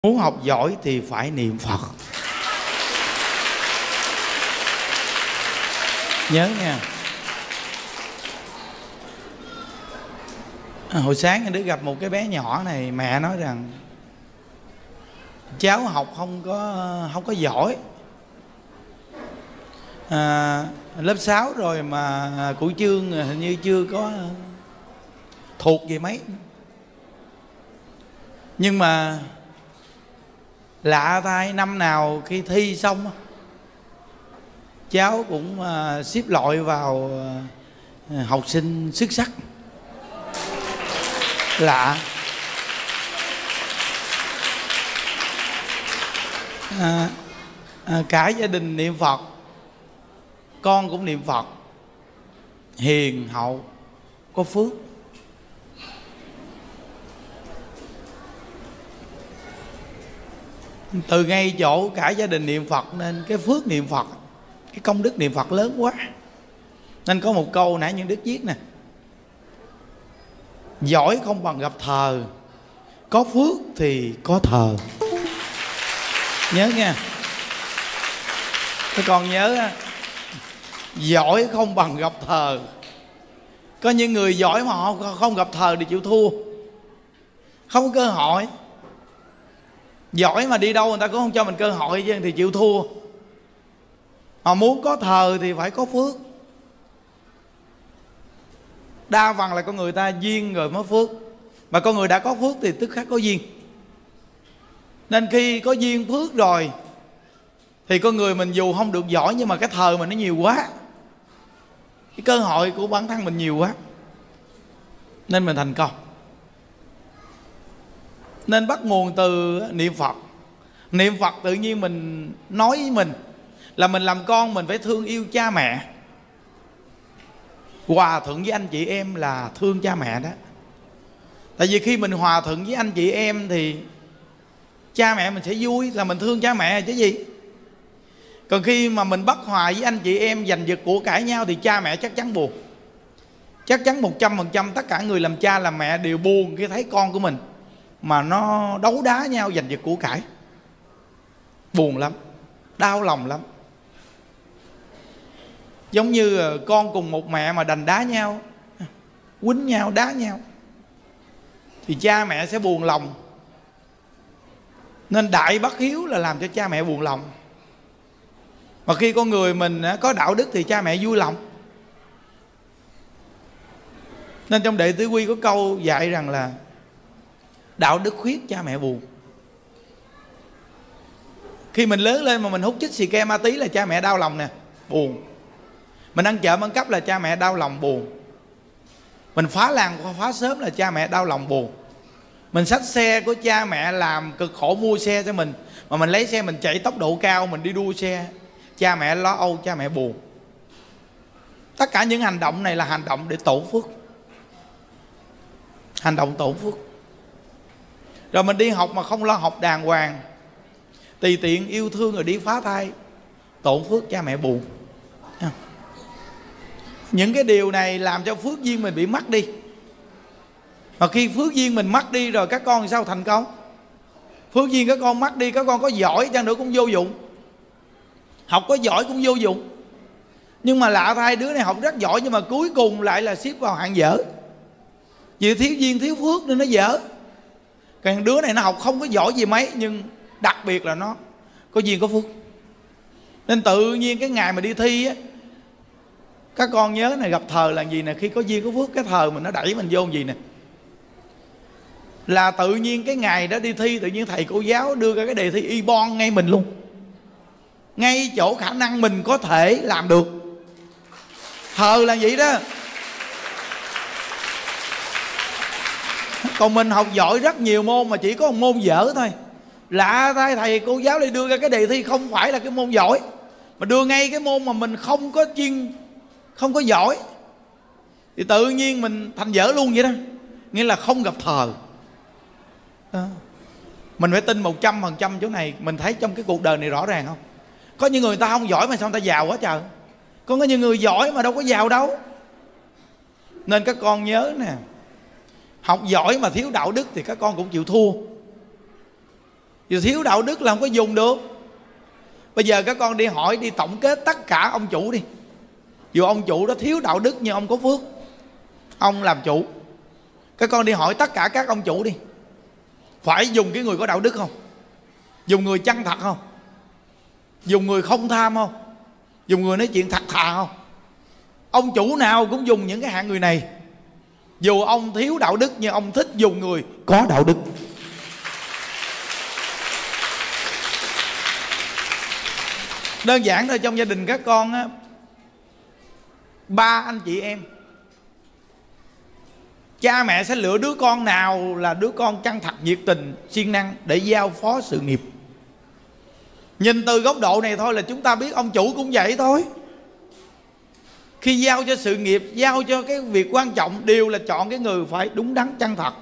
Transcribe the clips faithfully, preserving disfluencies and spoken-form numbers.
Muốn học giỏi thì phải niệm Phật. Nhớ nha. à, Hồi sáng anh Đức gặp một cái bé nhỏ này, mẹ nói rằng cháu học không có không có giỏi, à, lớp sáu rồi mà của chương hình như chưa có thuộc gì mấy. Nhưng mà lạ thay, năm nào khi thi xong cháu cũng uh, xếp loại vào uh, học sinh xuất sắc. Lạ. à, à, Cả gia đình niệm Phật, con cũng niệm Phật, hiền hậu, có phước. Từ ngay chỗ cả gia đình niệm Phật nên cái phước niệm Phật, cái công đức niệm Phật lớn quá. Nên có một câu nãy những Đức viết nè: giỏi không bằng gặp thờ, có phước thì có thờ. Nhớ nha. Các con nhớ, giỏi không bằng gặp thờ. Có những người giỏi mà họ không gặp thờ thì chịu thua, không có cơ hội. Giỏi mà đi đâu người ta cũng không cho mình cơ hội chứ, thì chịu thua. Mà muốn có thờ thì phải có phước. Đa phần là con người ta duyên rồi mới phước. Mà con người đã có phước thì tức khắc có duyên. Nên khi có duyên phước rồi thì con người mình dù không được giỏi, nhưng mà cái thờ mình nó nhiều quá, cái cơ hội của bản thân mình nhiều quá, nên mình thành công. Nên bắt nguồn từ niệm Phật. Niệm Phật tự nhiên mình nói với mình là mình làm con mình phải thương yêu cha mẹ. Hòa thuận với anh chị em là thương cha mẹ đó. Tại vì khi mình hòa thuận với anh chị em thì cha mẹ mình sẽ vui, là mình thương cha mẹ chứ gì. Còn khi mà mình bất hòa với anh chị em, giành giật của cải nhau, thì cha mẹ chắc chắn buồn. Chắc chắn một trăm phần trăm tất cả người làm cha làm mẹ đều buồn khi thấy con của mình mà nó đấu đá nhau, giành giật của cải. Buồn lắm, đau lòng lắm. Giống như con cùng một mẹ mà đành đá nhau, quýnh nhau, đá nhau, thì cha mẹ sẽ buồn lòng. Nên đại bất hiếu là làm cho cha mẹ buồn lòng. Mà khi con người mình có đạo đức thì cha mẹ vui lòng. Nên trong Đệ Tử Quy có câu dạy rằng là đạo đức khuyết cha mẹ buồn. Khi mình lớn lên mà mình hút chích xì ke ma tí là cha mẹ đau lòng nè, buồn. Mình ăn trộm ăn cắp là cha mẹ đau lòng, buồn. Mình phá làng phá xóm là cha mẹ đau lòng, buồn. Mình xách xe của cha mẹ làm cực khổ mua xe cho mình, mà mình lấy xe mình chạy tốc độ cao, mình đi đua xe, cha mẹ lo âu, cha mẹ buồn. Tất cả những hành động này là hành động để tổn phước. Hành động tổn phước. Rồi mình đi học mà không lo học đàng hoàng, tùy tiện yêu thương rồi đi phá thai, tổn phước, cha mẹ buồn. Những cái điều này làm cho phước duyên mình bị mất đi. Mà khi phước duyên mình mất đi rồi, các con sao thành công? Phước duyên các con mất đi, các con có giỏi chăng nữa cũng vô dụng. Học có giỏi cũng vô dụng. Nhưng mà lạ thay, đứa này học rất giỏi nhưng mà cuối cùng lại là xếp vào hạng dở. Vì thiếu duyên thiếu phước nên nó dở. Còn đứa này nó học không có giỏi gì mấy, nhưng đặc biệt là nó có duyên có phước. Nên tự nhiên cái ngày mà đi thi á, các con nhớ này, gặp thờ là gì nè. Khi có duyên có phước, cái thờ mình nó đẩy mình vô gì nè, là tự nhiên cái ngày đó đi thi, tự nhiên thầy cô giáo đưa ra cái đề thi y bon ngay mình luôn, ngay chỗ khả năng mình có thể làm được. Thờ là vậy đó. Còn mình học giỏi rất nhiều môn mà chỉ có một môn dở thôi. Lạ thay, thầy cô giáo lại đưa ra cái đề thi không phải là cái môn giỏi, mà đưa ngay cái môn mà mình không có chuyên, không có giỏi, thì tự nhiên mình thành dở luôn vậy đó. Nghĩa là không gặp thờ đó. Mình phải tin một trăm phần trăm chỗ này. Mình thấy trong cái cuộc đời này rõ ràng không? Có những người ta không giỏi mà sao người ta giàu quá trời. Có những người giỏi mà đâu có giàu đâu. Nên các con nhớ nè, học giỏi mà thiếu đạo đức thì các con cũng chịu thua. Giờ thiếu đạo đức là không có dùng được. Bây giờ các con đi hỏi, đi tổng kết tất cả ông chủ đi, dù ông chủ đó thiếu đạo đức nhưng ông có phước, ông làm chủ. Các con đi hỏi tất cả các ông chủ đi, phải dùng cái người có đạo đức không? Dùng người chân thật không? Dùng người không tham không? Dùng người nói chuyện thật thà không? Ông chủ nào cũng dùng những cái hạng người này. Dù ông thiếu đạo đức nhưng ông thích dùng người có đạo đức. Đơn giản thôi, trong gia đình các con á, ba anh chị em, cha mẹ sẽ lựa đứa con nào là đứa con chân thật, nhiệt tình, siêng năng để giao phó sự nghiệp. Nhìn từ góc độ này thôi là chúng ta biết ông chủ cũng vậy thôi. Khi giao cho sự nghiệp, giao cho cái việc quan trọng, đều là chọn cái người phải đúng đắn chân thật.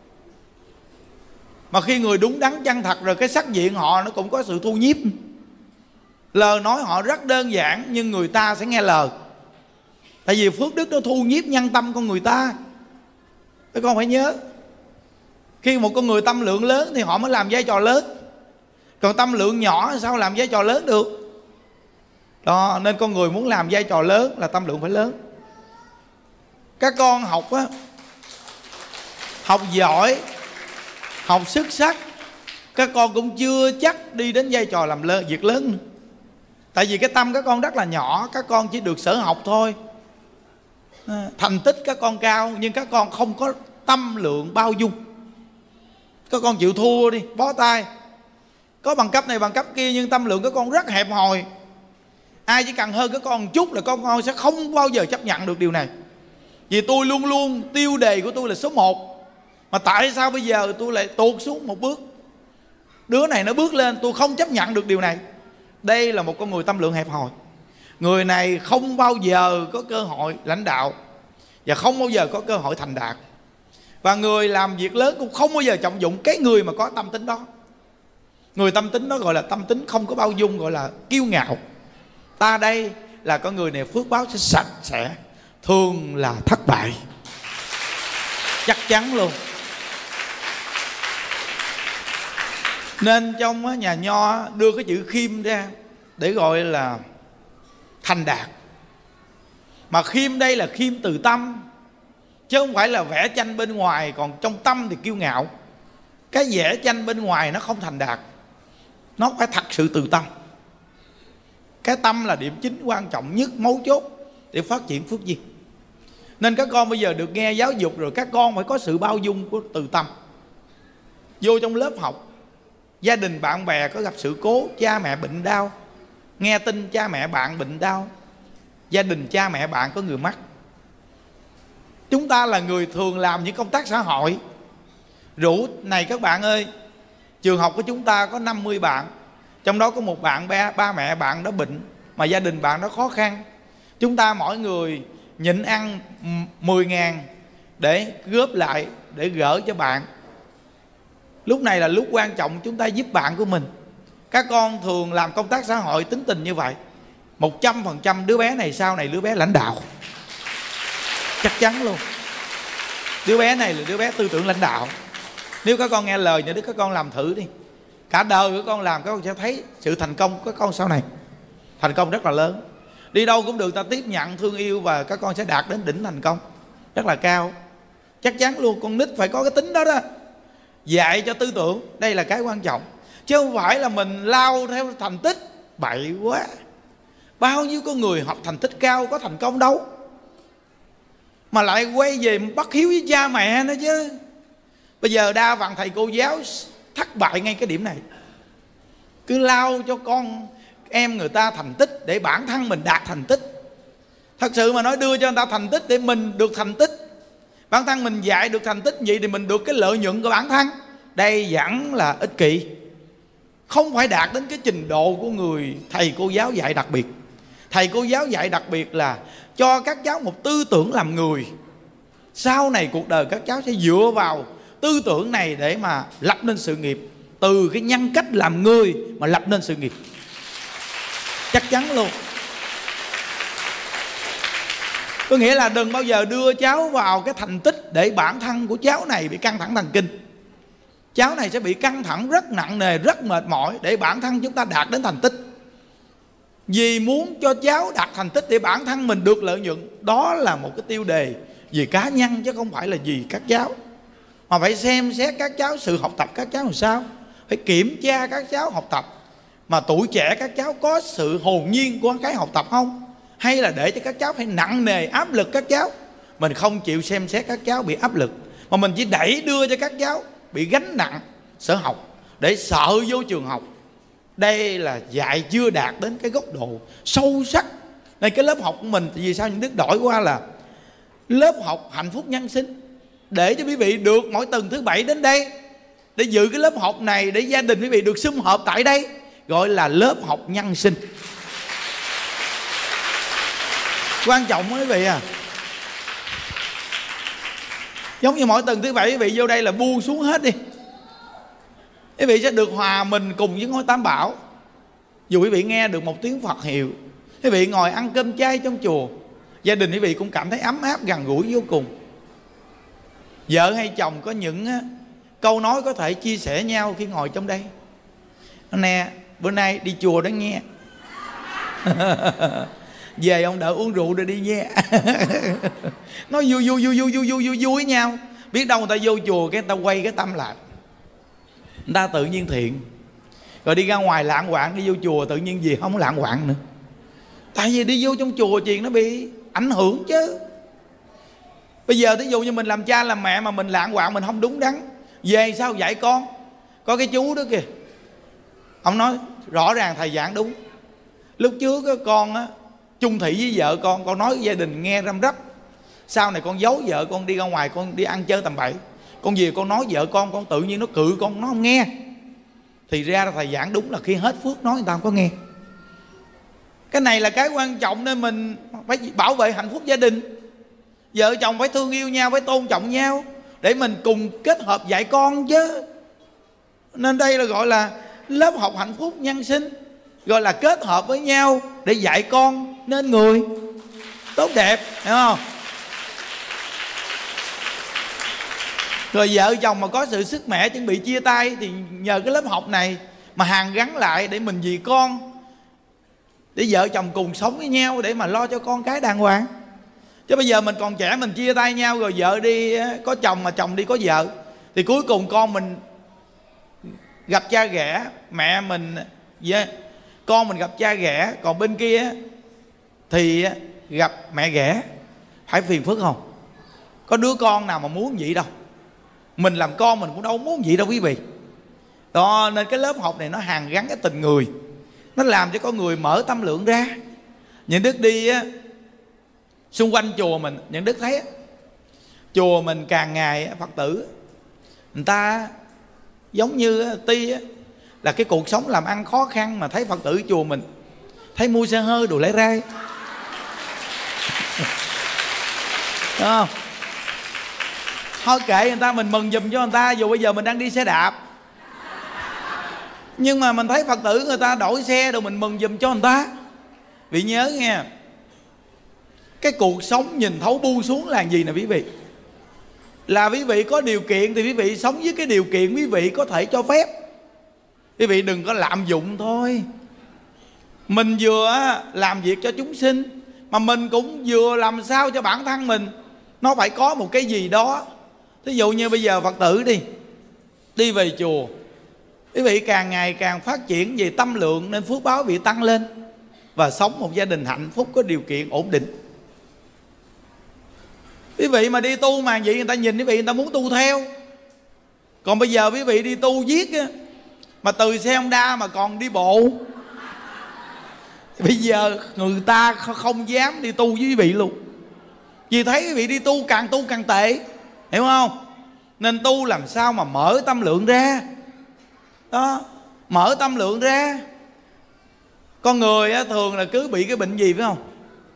Mà khi người đúng đắn chân thật rồi, cái sắc diện họ nó cũng có sự thu nhiếp. Lời nói họ rất đơn giản nhưng người ta sẽ nghe lời. Tại vì phước đức nó thu nhiếp nhân tâm con người ta. Các con phải nhớ, khi một con người tâm lượng lớn thì họ mới làm vai trò lớn. Còn tâm lượng nhỏ sao làm vai trò lớn được. Đó, nên con người muốn làm vai trò lớn là tâm lượng phải lớn. Các con học á, học giỏi, học xuất sắc, các con cũng chưa chắc đi đến vai trò làm lớn, việc lớn nữa. Tại vì cái tâm các con rất là nhỏ, các con chỉ được sở học thôi. Thành tích các con cao nhưng các con không có tâm lượng bao dung. Các con chịu thua đi, bó tay. Có bằng cấp này bằng cấp kia nhưng tâm lượng các con rất hẹp hòi. Ai chỉ cần hơn các con một chút là con con sẽ không bao giờ chấp nhận được điều này. Vì tôi luôn luôn tiêu đề của tôi là số một, mà tại sao bây giờ tôi lại tuột xuống một bước? Đứa này nó bước lên, tôi không chấp nhận được điều này. Đây là một con người tâm lượng hẹp hòi. Người này không bao giờ có cơ hội lãnh đạo và không bao giờ có cơ hội thành đạt. Và người làm việc lớn cũng không bao giờ trọng dụng cái người mà có tâm tính đó. Người tâm tính đó gọi là tâm tính không có bao dung, gọi là kiêu ngạo. Ta đây là con người này phước báo sẽ sạch sẽ, thường là thất bại. Chắc chắn luôn. Nên trong nhà Nho đưa cái chữ khiêm ra để gọi là thành đạt. Mà khiêm đây là khiêm từ tâm, chứ không phải là vẽ tranh bên ngoài, còn trong tâm thì kiêu ngạo. Cái vẽ tranh bên ngoài nó không thành đạt, nó phải thật sự từ tâm. Cái tâm là điểm chính quan trọng nhất, mấu chốt để phát triển phước duyên. Nên các con bây giờ được nghe giáo dục rồi, các con phải có sự bao dung của từ tâm. Vô trong lớp học, gia đình bạn bè có gặp sự cố, cha mẹ bệnh đau, nghe tin cha mẹ bạn bệnh đau, gia đình cha mẹ bạn có người mắc. Chúng ta là người thường làm những công tác xã hội, rủ này các bạn ơi, trường học của chúng ta có năm mươi bạn, trong đó có một bạn ba, ba mẹ bạn đó bệnh, mà gia đình bạn đó khó khăn. Chúng ta mỗi người nhịn ăn mười ngàn để góp lại, để gỡ cho bạn. Lúc này là lúc quan trọng chúng ta giúp bạn của mình. Các con thường làm công tác xã hội tính tình như vậy, một trăm phần trăm đứa bé này sau này đứa bé lãnh đạo. Chắc chắn luôn. Đứa bé này là đứa bé tư tưởng lãnh đạo. Nếu các con nghe lời nhà Đức, các con làm thử đi. Cả đời các con làm, các con sẽ thấy sự thành công của các con sau này. Thành công rất là lớn. Đi đâu cũng được ta tiếp nhận, thương yêu, và các con sẽ đạt đến đỉnh thành công rất là cao. Chắc chắn luôn. Con nít phải có cái tính đó đó. Dạy cho tư tưởng, đây là cái quan trọng. Chứ không phải là mình lao theo thành tích. Bậy quá. Bao nhiêu con người học thành tích cao có thành công đâu, mà lại quay về bắt hiếu với cha mẹ nữa chứ. Bây giờ đa phần thầy cô giáo thất bại ngay cái điểm này. Cứ lao cho con em người ta thành tích để bản thân mình đạt thành tích. Thật sự mà nói, đưa cho người ta thành tích để mình được thành tích, bản thân mình dạy được thành tích vậy thì mình được cái lợi nhuận của bản thân. Đây vẫn là ích kỷ, không phải đạt đến cái trình độ của người thầy cô giáo dạy đặc biệt. Thầy cô giáo dạy đặc biệt là cho các cháu một tư tưởng làm người. Sau này cuộc đời các cháu sẽ dựa vào tư tưởng này để mà lập nên sự nghiệp. Từ cái nhân cách làm người mà lập nên sự nghiệp. Chắc chắn luôn. Có nghĩa là đừng bao giờ đưa cháu vào cái thành tích để bản thân của cháu này bị căng thẳng thần kinh. cháu này sẽ bị căng thẳng rất nặng nề, rất mệt mỏi để bản thân chúng ta đạt đến thành tích. Vì muốn cho cháu đạt thành tích để bản thân mình được lợi nhuận, đó là một cái tiêu đề vì cá nhân chứ không phải là vì các cháu. Mà phải xem xét các cháu, sự học tập các cháu làm sao, phải kiểm tra các cháu học tập. Mà tuổi trẻ các cháu có sự hồn nhiên của cái học tập không, hay là để cho các cháu phải nặng nề áp lực các cháu. Mình không chịu xem xét các cháu bị áp lực, mà mình chỉ đẩy đưa cho các cháu bị gánh nặng sở học để sợ vô trường học. Đây là dạy chưa đạt đến cái góc độ sâu sắc. Nên cái lớp học của mình thì vì sao những Đức đổi qua là lớp học hạnh phúc nhân sinh, để cho quý vị được mỗi tuần thứ bảy đến đây để dự cái lớp học này, để gia đình quý vị được sum họp tại đây, gọi là lớp học nhân sinh. Quan trọng quý vị à. Giống như mỗi tuần thứ bảy quý vị vô đây là buông xuống hết đi, quý vị sẽ được hòa mình cùng với ngôi Tam Bảo. Dù quý vị nghe được một tiếng Phật hiệu, quý vị ngồi ăn cơm chay trong chùa, gia đình quý vị cũng cảm thấy ấm áp gần gũi vô cùng. Vợ hay chồng có những câu nói có thể chia sẻ nhau khi ngồi trong đây. Nè, bữa nay đi chùa đó nghe. Về ông đỡ uống rượu rồi đi nha. Nói vui vui vui vui vui vui vui vui với nhau. Biết đâu người ta vô chùa cái người ta quay cái tâm lại, người ta tự nhiên thiện. Rồi đi ra ngoài lạng quạng, đi vô chùa tự nhiên gì không lạng quạng nữa. Tại vì đi vô trong chùa chuyện nó bị ảnh hưởng chứ. Bây giờ thí dụ như mình làm cha làm mẹ mà mình lạng quạng, mình không đúng đắn, về sao dạy con? Có cái chú đó kìa, ông nói rõ ràng thầy giảng đúng. Lúc trước á, con á, chung thủy với vợ con, con nói với gia đình nghe răm rắp. Sau này con giấu vợ con đi ra ngoài, con đi ăn chơi tầm bậy, con về con nói vợ con, con tự nhiên nó cự con, nó không nghe. Thì ra là thầy giảng đúng là khi hết phước nói người ta không có nghe. Cái này là cái quan trọng, nên mình phải bảo vệ hạnh phúc gia đình. Vợ chồng phải thương yêu nhau, phải tôn trọng nhau để mình cùng kết hợp dạy con chứ. Nên đây là gọi là lớp học hạnh phúc nhân sinh, gọi là kết hợp với nhau để dạy con nên người tốt đẹp, hiểu không? Rồi vợ chồng mà có sự sức mẻ chuẩn bị chia tay thì nhờ cái lớp học này mà hàn gắn lại để mình vì con, để vợ chồng cùng sống với nhau để mà lo cho con cái đàng hoàng. Chứ bây giờ mình còn trẻ mình chia tay nhau, rồi vợ đi có chồng mà chồng đi có vợ, thì cuối cùng con mình gặp cha ghẻ, mẹ mình yeah, con mình gặp cha ghẻ, còn bên kia thì gặp mẹ ghẻ. Phải phiền phức không? Có đứa con nào mà muốn vậy đâu. Mình làm con mình cũng đâu muốn vậy đâu quý vị. Đó, nên cái lớp học này nó hàn gắn cái tình người, nó làm cho con người mở tâm lượng ra. Những Đức đi á, xung quanh chùa mình, những Đức thấy á, chùa mình càng ngày Phật tử người ta giống như ti á, là cái cuộc sống làm ăn khó khăn, mà thấy Phật tử chùa mình thấy mua xe hơi đồ lấy rai. Đúng không? Thôi kệ người ta, mình mừng giùm cho người ta. Dù bây giờ mình đang đi xe đạp, nhưng mà mình thấy Phật tử người ta đổi xe rồi mình mừng giùm cho người ta. Vì nhớ nghe, cái cuộc sống nhìn thấu buông xuống là gì nè quý vị? Là quý vị có điều kiện thì quý vị sống với cái điều kiện quý vị có thể cho phép. Quý vị đừng có lạm dụng thôi. Mình vừa làm việc cho chúng sinh, mà mình cũng vừa làm sao cho bản thân mình nó phải có một cái gì đó. Thí dụ như bây giờ Phật tử đi Đi về chùa, quý vị càng ngày càng phát triển về tâm lượng, nên phước báo bị tăng lên và sống một gia đình hạnh phúc, có điều kiện ổn định. Quý vị mà đi tu mà vậy, người ta nhìn quý vị người ta muốn tu theo. Còn bây giờ quý vị đi tu viết á, mà từ xe Honda mà còn đi bộ, bây giờ người ta không dám đi tu với quý vị luôn. Vì thấy quý vị đi tu càng tu càng tệ, hiểu không? Nên tu làm sao mà mở tâm lượng ra. Đó, mở tâm lượng ra. Con người á, thường là cứ bị cái bệnh gì phải không?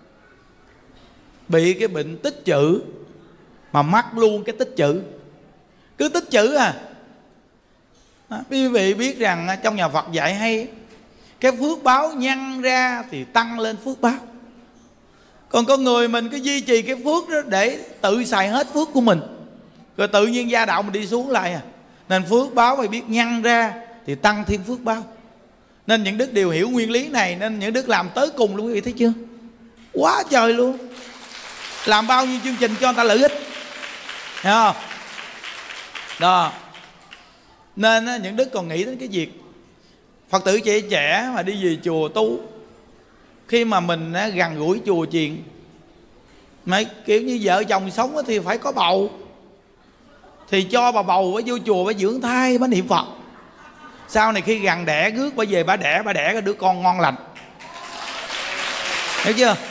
Bị cái bệnh tích chữ, mà mắc luôn cái tích chữ. Cứ tích chữ à. Đó, quý vị biết rằng trong nhà Phật dạy hay, cái phước báo nhân ra thì tăng lên phước báo. Còn con người mình cứ duy trì cái phước đó để tự xài hết phước của mình, rồi tự nhiên gia đạo mình đi xuống lại à. Nên phước báo phải biết nhân ra thì tăng thêm phước báo. Nên những đức đều hiểu nguyên lý này, nên những đức làm tới cùng luôn quý vị thấy chưa? Quá trời luôn. Làm bao nhiêu chương trình cho người ta lợi ích, hiểu không? Đó. Nên những đức còn nghĩ đến cái việc Phật tử trẻ trẻ mà đi về chùa tu, khi mà mình gần gũi chùa chiền, mấy kiểu như vợ chồng sống thì phải có bầu, thì cho bà bầu phải vô chùa phải dưỡng thai, bà niệm Phật. Sau này khi gần đẻ rước bà về bà đẻ, bà đẻ cái đứa con ngon lành, hiểu chưa?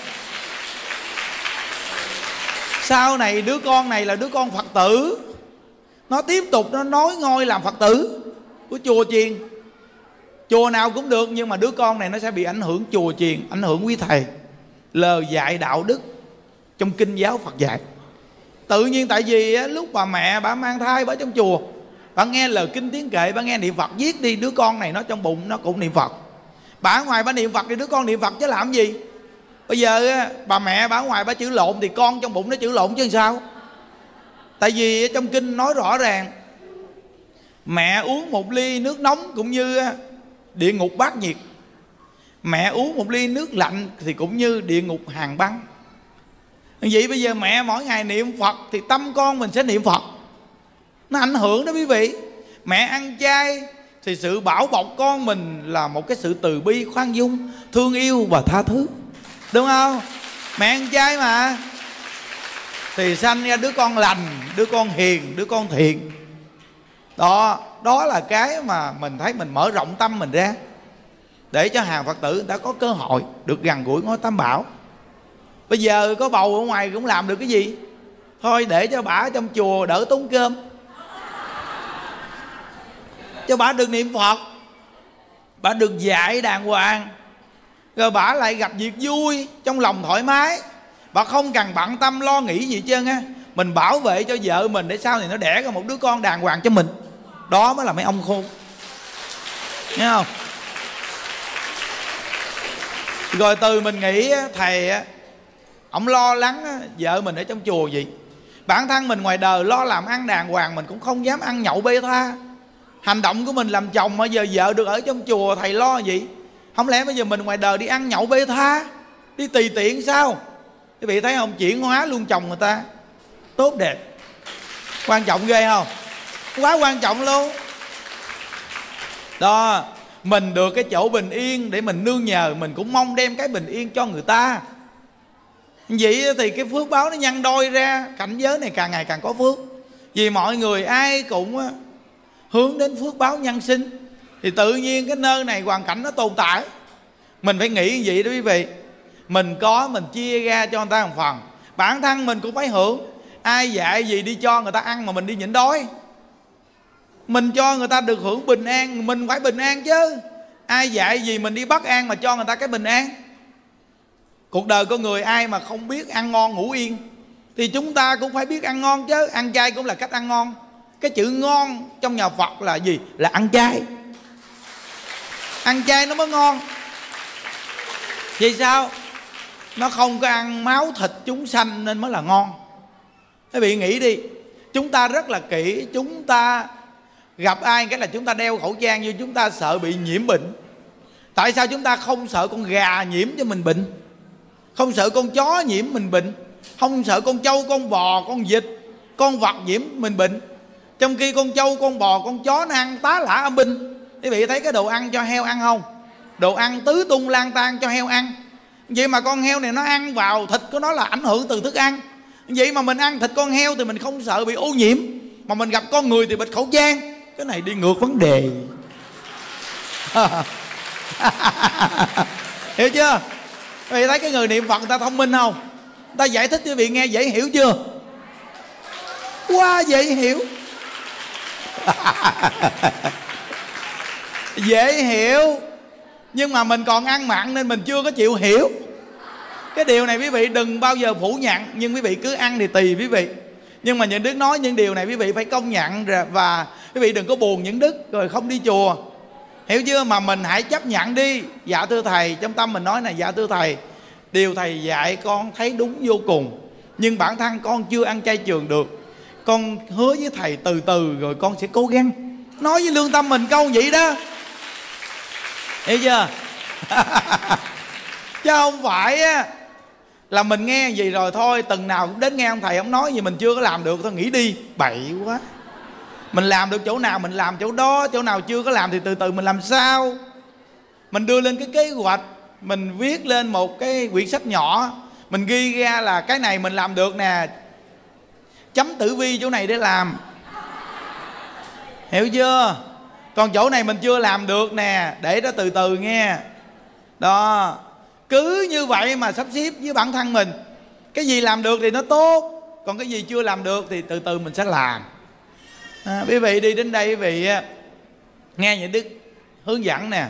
Sau này đứa con này là đứa con Phật tử, nó tiếp tục nó nối ngôi làm Phật tử của chùa chiền. Chùa nào cũng được, nhưng mà đứa con này nó sẽ bị ảnh hưởng chùa chiền, ảnh hưởng quý thầy, lời dạy đạo đức trong kinh giáo Phật dạy. Tự nhiên tại vì lúc bà mẹ bà mang thai bà trong chùa, bà nghe lời kinh tiếng kệ, bà nghe niệm Phật, viết đi đứa con này nó trong bụng nó cũng niệm Phật. Bà ở ngoài bà niệm Phật thì đứa con niệm Phật chứ làm gì. Bây giờ bà mẹ bà ở ngoài bà chữ lộn thì con trong bụng nó chữ lộn chứ sao. Tại vì trong kinh nói rõ ràng, mẹ uống một ly nước nóng cũng như địa ngục bát nhiệt, mẹ uống một ly nước lạnh thì cũng như địa ngục hàn băng. Vậy bây giờ mẹ mỗi ngày niệm Phật thì tâm con mình sẽ niệm Phật, nó ảnh hưởng đó quý vị. Mẹ ăn chay thì sự bảo bọc con mình là một cái sự từ bi, khoan dung, thương yêu và tha thứ, đúng không? Mẹ ăn chay mà thì sanh ra đứa con lành, đứa con hiền, đứa con thiện. Đó, đó là cái mà mình thấy mình mở rộng tâm mình ra, để cho hàng Phật tử người ta có cơ hội được gần gũi ngôi Tam Bảo. Bây giờ có bầu ở ngoài cũng làm được cái gì? Thôi để cho bả trong chùa đỡ tốn cơm, cho bả được niệm Phật, bả được dạy đàng hoàng, rồi bả lại gặp việc vui trong lòng thoải mái. Bả không cần bận tâm lo nghĩ gì trơn á. Mình bảo vệ cho vợ mình để sau này nó đẻ ra một đứa con đàng hoàng cho mình. Đó mới là mấy ông khôn, nghe không? Rồi từ mình nghĩ thầy ổng lo lắng vợ mình ở trong chùa gì. Bản thân mình ngoài đời lo làm ăn đàng hoàng, mình cũng không dám ăn nhậu bê tha. Hành động của mình làm chồng mà giờ vợ được ở trong chùa thầy lo gì? Không lẽ bây giờ mình ngoài đời đi ăn nhậu bê tha, đi tùy tiện sao? Quý vị thấy không? Chuyển hóa luôn chồng người ta tốt đẹp, quan trọng ghê không? Quá quan trọng luôn. Đó, mình được cái chỗ bình yên để mình nương nhờ, mình cũng mong đem cái bình yên cho người ta. Vậy thì cái phước báo nó nhân đôi ra, cảnh giới này càng ngày càng có phước. Vì mọi người ai cũng hướng đến phước báo nhân sinh, thì tự nhiên cái nơi này hoàn cảnh nó tồn tại. Mình phải nghĩ vậy đó quý vị. Mình có mình chia ra cho người ta một phần, bản thân mình cũng phải hưởng. Ai dạy gì đi cho người ta ăn mà mình đi nhịn đói? Mình cho người ta được hưởng bình an, mình phải bình an chứ. Ai dạy gì mình đi bất an mà cho người ta cái bình an? Cuộc đời con người ai mà không biết ăn ngon ngủ yên, thì chúng ta cũng phải biết ăn ngon chứ. Ăn chay cũng là cách ăn ngon. Cái chữ ngon trong nhà Phật là gì? Là ăn chay. Ăn chay nó mới ngon. Vì sao? Nó không có ăn máu thịt chúng sanh nên mới là ngon. Quý vị nghĩ đi, chúng ta rất là kỹ. Chúng ta gặp ai cái là chúng ta đeo khẩu trang, như chúng ta sợ bị nhiễm bệnh. Tại sao chúng ta không sợ con gà nhiễm cho mình bệnh, không sợ con chó nhiễm mình bệnh, không sợ con trâu, con bò, con vịt, con vật nhiễm mình bệnh? Trong khi con trâu, con bò, con chó nó ăn tá lả âm binh. Quý vị thấy cái đồ ăn cho heo ăn không? Đồ ăn tứ tung lang tan cho heo ăn. Vậy mà con heo này nó ăn vào thịt của nó là ảnh hưởng từ thức ăn. Vậy mà mình ăn thịt con heo thì mình không sợ bị ô nhiễm, mà mình gặp con người thì bịt khẩu trang. Cái này đi ngược vấn đề. Hiểu chưa? Quý vị thấy cái người niệm Phật người ta thông minh không? Người ta giải thích cho quý vị nghe dễ hiểu chưa? Quá dễ hiểu. Dễ hiểu. Nhưng mà mình còn ăn mặn nên mình chưa có chịu hiểu. Cái điều này quý vị đừng bao giờ phủ nhận. Nhưng quý vị cứ ăn thì tùy quý vị. Nhưng mà những đức nói những điều này quý vị phải công nhận. Và quý vị đừng có buồn những đức rồi không đi chùa, hiểu chưa? Mà mình hãy chấp nhận đi. Dạ thưa thầy, trong tâm mình nói này, dạ thưa thầy, điều thầy dạy con thấy đúng vô cùng, nhưng bản thân con chưa ăn chay trường được. Con hứa với thầy từ từ rồi con sẽ cố gắng. nói với lương tâm mình câu vậy đó, hiểu chưa? Chứ không phải á là mình nghe gì rồi thôi, từng nào cũng đến nghe ông thầy ông nói gì mình chưa có làm được thôi nghỉ đi, bậy quá. Mình làm được chỗ nào mình làm chỗ đó, chỗ nào chưa có làm thì từ từ mình làm sao. Mình đưa lên cái kế hoạch, mình viết lên một cái quyển sách nhỏ, mình ghi ra là cái này mình làm được nè, chấm tử vi chỗ này để làm, hiểu chưa? Còn chỗ này mình chưa làm được nè, để đó từ từ nghe. Đó, cứ như vậy mà sắp xếp với bản thân mình. Cái gì làm được thì nó tốt, còn cái gì chưa làm được thì từ từ mình sẽ làm. à, Quý vị đi đến đây quý vị nghe những Đức hướng dẫn nè.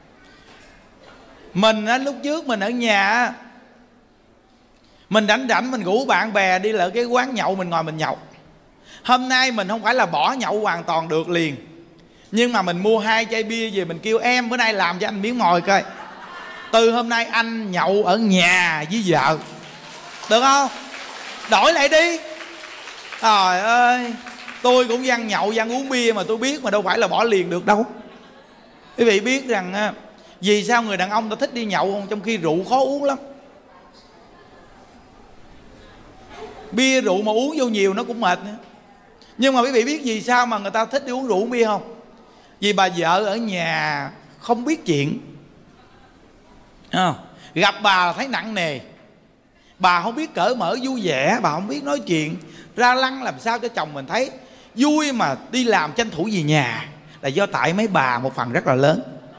Mình á, lúc trước mình ở nhà mình rảnh rảnh mình rủ bạn bè đi lại cái quán nhậu, mình ngồi mình nhậu. Hôm nay mình không phải là bỏ nhậu hoàn toàn được liền, nhưng mà mình mua hai chai bia về, mình kêu em bữa nay làm cho anh miếng mồi coi. Từ hôm nay anh nhậu ở nhà với vợ, được không? Đổi lại đi. Trời ơi, tôi cũng văn nhậu văn uống bia mà tôi biết, mà đâu phải là bỏ liền được đâu. Quý vị biết rằng vì sao người đàn ông ta thích đi nhậu không? Trong khi rượu khó uống lắm. Bia rượu mà uống vô nhiều nó cũng mệt nữa. Nhưng mà quý vị biết vì sao mà người ta thích đi uống rượu uống bia không? Vì bà vợ ở nhà không biết chuyện à, gặp bà là thấy nặng nề. Bà không biết cởi mở vui vẻ, bà không biết nói chuyện ra lăng làm sao cho chồng mình thấy vui mà đi làm tranh thủ về nhà, là do tại mấy bà một phần rất là lớn,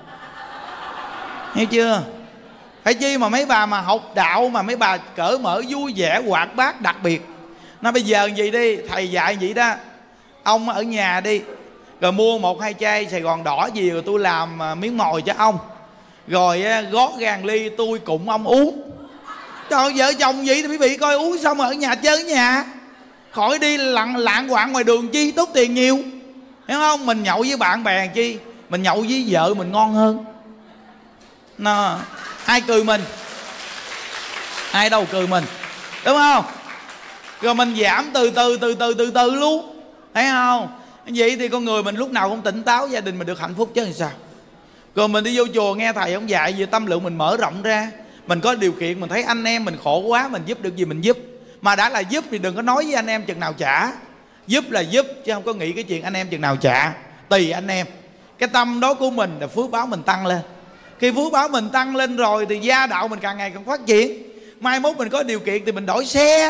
hiểu chưa? Phải chi mà mấy bà mà học đạo mà mấy bà cởi mở vui vẻ hoạt bát đặc biệt. Nó bây giờ gì đi, thầy dạy vậy đó, ông ở nhà đi, rồi mua một hai chai Sài Gòn đỏ gì, rồi tôi làm miếng mồi cho ông, rồi gót ra ly tôi cùng ông uống. Trời, vợ chồng vậy thì quý vị coi, uống xong rồi ở nhà chơi ở nhà, khỏi đi lặng lạng quạng ngoài đường chi, tốt tiền nhiều, hiểu không? Mình nhậu với bạn bè chi, mình nhậu với vợ mình ngon hơn. Nó, ai cười mình, ai đâu cười mình, đúng không? Rồi mình giảm từ từ từ từ từ từ luôn, thấy không? Vậy thì con người mình lúc nào cũng tỉnh táo, gia đình mình được hạnh phúc chứ làm sao. Rồi mình đi vô chùa nghe thầy ông dạy về tâm lượng mình mở rộng ra. Mình có điều kiện, mình thấy anh em mình khổ quá, mình giúp được gì mình giúp. Mà đã là giúp thì đừng có nói với anh em chừng nào trả. Giúp là giúp chứ không có nghĩ cái chuyện anh em chừng nào trả. Tùy anh em. Cái tâm đó của mình là phước báo mình tăng lên. Khi phước báo mình tăng lên rồi thì gia đạo mình càng ngày càng phát triển. Mai mốt mình có điều kiện thì mình đổi xe,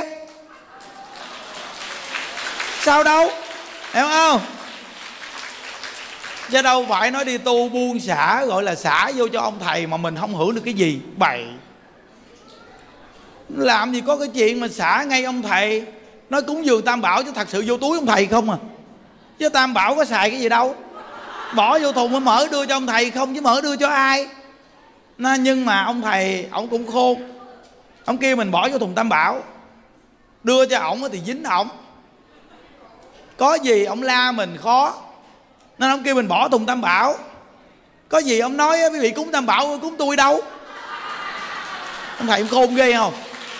sao đâu, hiểu không? Chứ đâu phải nói đi tu buông xả, gọi là xả vô cho ông thầy mà mình không hưởng được cái gì. Bậy. Làm gì có cái chuyện mà xả ngay ông thầy. Nói cúng dường tam bảo chứ thật sự vô túi ông thầy không à. Chứ tam bảo có xài cái gì đâu, bỏ vô thùng mới mở đưa cho ông thầy không, chứ mở đưa cho ai. Nó, nhưng mà ông thầy ổng cũng khôn, ông kêu mình bỏ vô thùng tam bảo, đưa cho ổng thì dính ổng, có gì ổng la mình khó, nên ông kêu mình bỏ thùng tam bảo. Có gì ông nói quý vị cúng tam bảo cúng tôi đâu. Ông thầy ông khôn ghê không?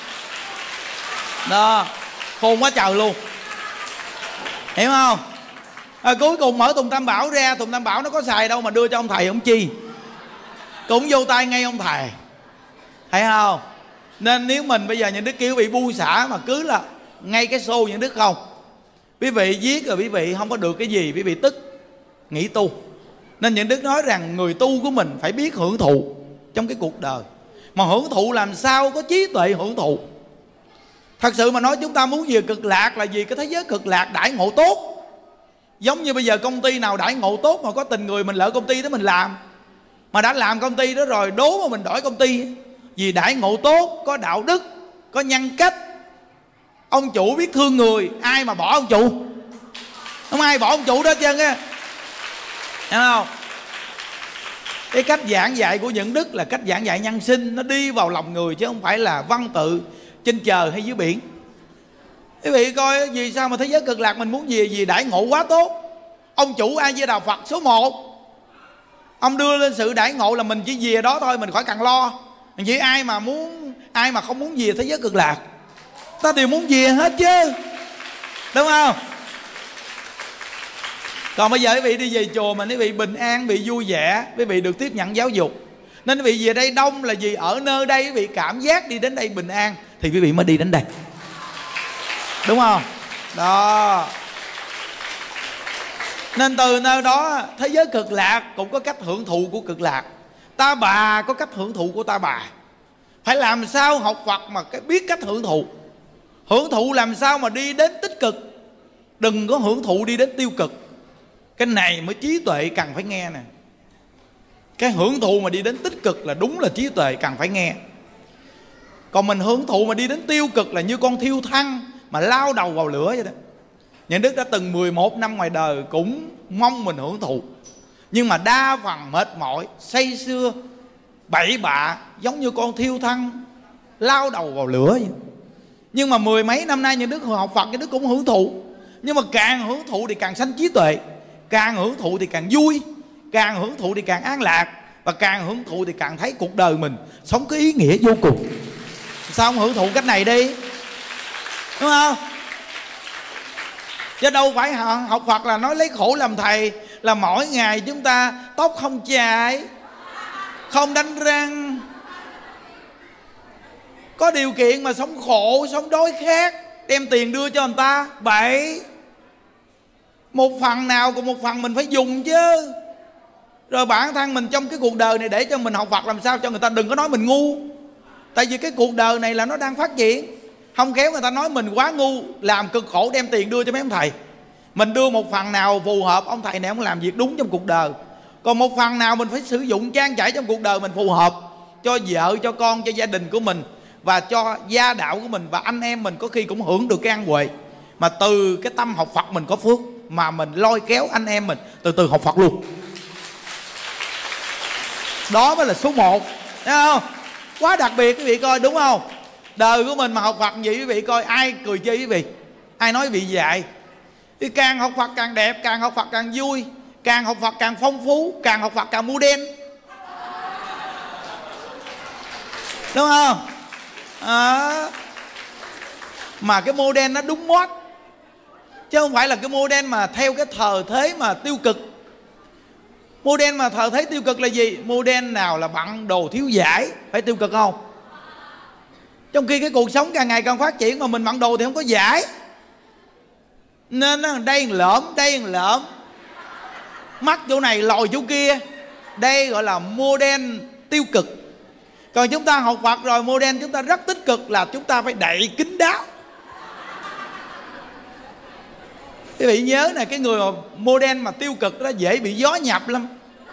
Đó, khôn quá trời luôn, hiểu không? À, cuối cùng mở thùng tam bảo ra, thùng tam bảo nó có xài đâu mà đưa cho ông thầy ông chi, cũng vô tay ngay ông thầy, thấy không? Nên nếu mình bây giờ những đức kêu quý vị buông xả mà cứ là ngay cái xô những đức không, quý vị viết rồi quý vị không có được cái gì, quý vị tức nghỉ tu. Nên những đức nói rằng người tu của mình phải biết hưởng thụ trong cái cuộc đời. Mà hưởng thụ làm sao có trí tuệ hưởng thụ. Thật sự mà nói chúng ta muốn về cực lạc là vì cái thế giới cực lạc đãi ngộ tốt. Giống như bây giờ công ty nào đãi ngộ tốt mà có tình người mình lỡ công ty đó mình làm. Mà đã làm công ty đó rồi đố mà mình đổi công ty, vì đãi ngộ tốt, có đạo đức, có nhân cách, ông chủ biết thương người, ai mà bỏ ông chủ? Không ai bỏ ông chủ đó trơn á, hiểu không? Cái cách giảng dạy của những đức là cách giảng dạy nhân sinh, nó đi vào lòng người chứ không phải là văn tự trên trời hay dưới biển. Quý vị coi vì sao mà thế giới cực lạc mình muốn gì? Vì đãi ngộ quá tốt. Ông chủ A Di Đà Phật số một, ông đưa lên sự đãi ngộ là mình chỉ về đó thôi, mình khỏi cần lo. Vậy ai mà muốn, ai mà không muốn về thế giới cực lạc? Ta đều muốn về hết chứ, đúng không? Còn bây giờ quý vị đi về chùa mà quý vị bình an, quý vị vui vẻ, quý vị được tiếp nhận giáo dục. Nên quý vị về đây đông là gì? Ở nơi đây quý vị cảm giác đi đến đây bình an thì quý vị mới đi đến đây, đúng không? Đó. Nên từ nơi đó thế giới cực lạc cũng có cách hưởng thụ của cực lạc, Ta Bà có cách hưởng thụ của Ta Bà. Phải làm sao học Phật mà biết cách hưởng thụ. Hưởng thụ làm sao mà đi đến tích cực, đừng có hưởng thụ đi đến tiêu cực. Cái này mới trí tuệ cần phải nghe nè. Cái hưởng thụ mà đi đến tích cực là đúng là trí tuệ cần phải nghe. Còn mình hưởng thụ mà đi đến tiêu cực là như con thiêu thân mà lao đầu vào lửa vậy đó. Nhà Đức đã từng mười một năm ngoài đời cũng mong mình hưởng thụ, nhưng mà đa phần mệt mỏi, say sưa, bậy bạ, giống như con thiêu thân lao đầu vào lửa vậy. Nhưng mà mười mấy năm nay Nhà Đức học Phật, Nhà Đức cũng hưởng thụ. Nhưng mà càng hưởng thụ thì càng sanh trí tuệ, càng hưởng thụ thì càng vui, càng hưởng thụ thì càng an lạc, và càng hưởng thụ thì càng thấy cuộc đời mình sống có ý nghĩa vô cùng. Sao không hưởng thụ cách này đi, đúng không? Chứ đâu phải học Phật là nói lấy khổ làm thầy, là mỗi ngày chúng ta tóc không chải, không đánh răng, có điều kiện mà sống khổ, sống đói khát, đem tiền đưa cho người ta. Bậy. Một phần nào của một phần mình phải dùng chứ. Rồi bản thân mình trong cái cuộc đời này để cho mình học Phật làm sao cho người ta đừng có nói mình ngu. Tại vì cái cuộc đời này là nó đang phát triển. Không khéo người ta nói mình quá ngu, làm cực khổ đem tiền đưa cho mấy ông thầy. Mình đưa một phần nào phù hợp, ông thầy này ông làm việc đúng trong cuộc đời. Còn một phần nào mình phải sử dụng trang trải trong cuộc đời mình phù hợp cho vợ, cho con, cho gia đình của mình, và cho gia đạo của mình, và anh em mình có khi cũng hưởng được cái an huệ. Mà từ cái tâm học Phật mình có phước, mà mình lôi kéo anh em mình từ từ học Phật luôn. Đó mới là số một, thấy không? Quá đặc biệt quý vị coi, đúng không? Đời của mình mà học Phật gì quý vị coi, ai cười chê quý vị, ai nói quý vị dạy. Thì càng học Phật càng đẹp, càng học Phật càng vui, càng học Phật càng phong phú, càng học Phật càng mua đen, đúng không? À, mà cái mô đen nó đúng mót, chứ không phải là cái mô đen mà theo cái thờ thế mà tiêu cực. Mô đen mà thờ thế tiêu cực là gì? Mô đen nào là bận đồ thiếu vải, phải tiêu cực không? Trong khi cái cuộc sống càng ngày càng phát triển mà mình bận đồ thì không có vải, nên đây lỡm, đây lỡm, mắt chỗ này lòi chỗ kia. Đây gọi là mô đen tiêu cực. Còn chúng ta học Phật rồi, mô đen chúng ta rất tích cực, là chúng ta phải đậy kín đáo. Quý vị nhớ này, cái người mà mô đen mà tiêu cực đó dễ bị gió nhập lắm.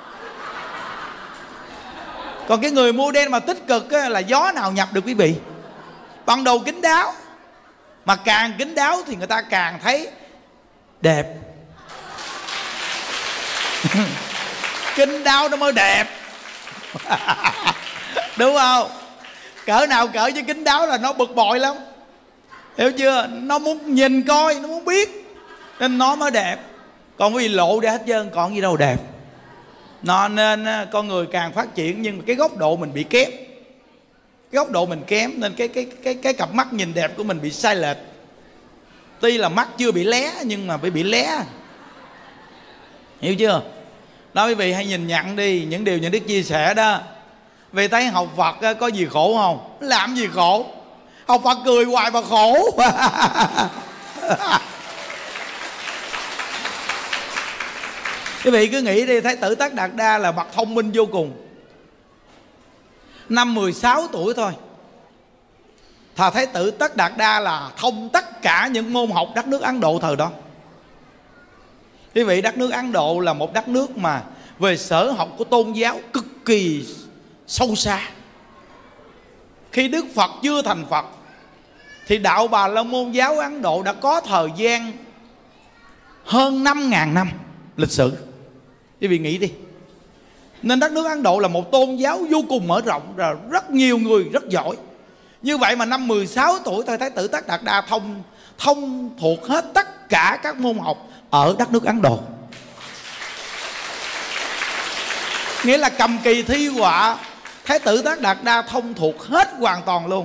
Còn cái người mô đen mà tích cực á, là gió nào nhập được quý vị? Bằng đầu kín đáo. Mà càng kín đáo thì người ta càng thấy đẹp. Kín đáo nó mới đẹp. Đúng không? Cỡ nào cỡ với kín đáo là nó bực bội lắm, hiểu chưa? Nó muốn nhìn coi, nó muốn biết, nên nó mới đẹp. Còn vì lộ ra hết trơn, còn gì đâu đẹp. Nó nên con người càng phát triển, nhưng mà cái góc độ mình bị kém. Cái góc độ mình kém nên cái cái cái cái cặp mắt nhìn đẹp của mình bị sai lệch. Tuy là mắt chưa bị lé nhưng mà bị bị lé, hiểu chưa? Đó, quý vị hãy nhìn nhận đi những điều những Đức chia sẻ đó. Vì thấy học Phật có gì khổ không? Làm gì khổ? Học Phật cười hoài mà khổ. Quý vị cứ nghĩ đi, Thái tử Tất Đạt Đa là bậc thông minh vô cùng. Năm mười sáu tuổi thôi, thà Thái tử Tất Đạt Đa là thông tất cả những môn học đất nước Ấn Độ thời đó. Quý vị, đất nước Ấn Độ là một đất nước mà về sở học của tôn giáo cực kỳ sâu xa. Khi Đức Phật chưa thành Phật thì đạo Bà La Môn giáo Ấn Độ đã có thời gian hơn năm ngàn năm lịch sử. Quý vị nghĩ đi. Nên đất nước Ấn Độ là một tôn giáo vô cùng mở rộng, rồi rất nhiều người rất giỏi. Như vậy mà năm mười sáu tuổi thôi, Thái tử Tất Đạt Đa thông thông thuộc hết tất cả các môn học ở đất nước Ấn Độ. Nghĩa là cầm kỳ thi họa, Thái tử Tất Đạt Đa thông thuộc hết hoàn toàn luôn.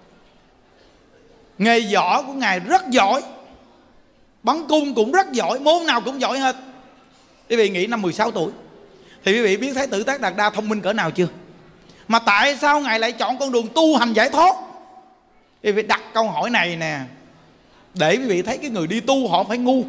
Nghề võ của ngài rất giỏi, bắn cung cũng rất giỏi, môn nào cũng giỏi hết. Quý vị nghĩ năm mười sáu tuổi thì quý vị biết Thái tử Tất Đạt Đa thông minh cỡ nào chưa? Mà tại sao Ngài lại chọn con đường tu hành giải thoát? Quý vị đặt câu hỏi này nè, để quý vị thấy cái người đi tu họ phải ngu.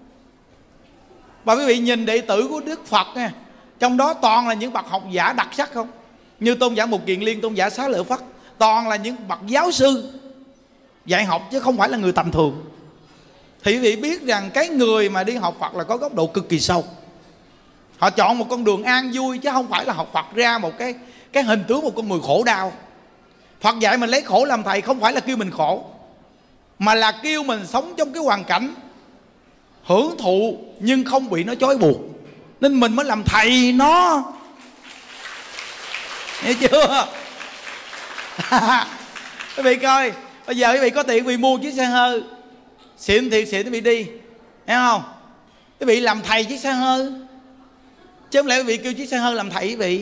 Và quý vị nhìn đệ tử của Đức Phật nha, trong đó toàn là những bậc học giả đặc sắc không? Như tôn giả Mục Kiền Liên, tôn giả Xá Lợi Phất, toàn là những bậc giáo sư dạy học chứ không phải là người tầm thường. Thì quý vị biết rằng cái người mà đi học Phật là có góc độ cực kỳ sâu. Họ chọn một con đường an vui chứ không phải là học Phật ra một cái cái hình tướng một con người khổ đau. Phật dạy mình lấy khổ làm thầy không phải là kêu mình khổ, mà là kêu mình sống trong cái hoàn cảnh hưởng thụ nhưng không bị nó trói buộc. Nên mình mới làm thầy nó, hiểu chưa? Quý vị coi, bây giờ quý vị có tiền quý vị mua chiếc xe hơi xịn thiệt xịn quý vị đi, thấy không? Quý vị làm thầy chiếc xe hơi, chứ không lẽ quý vị kêu chiếc xe hơi làm thầy quý vị?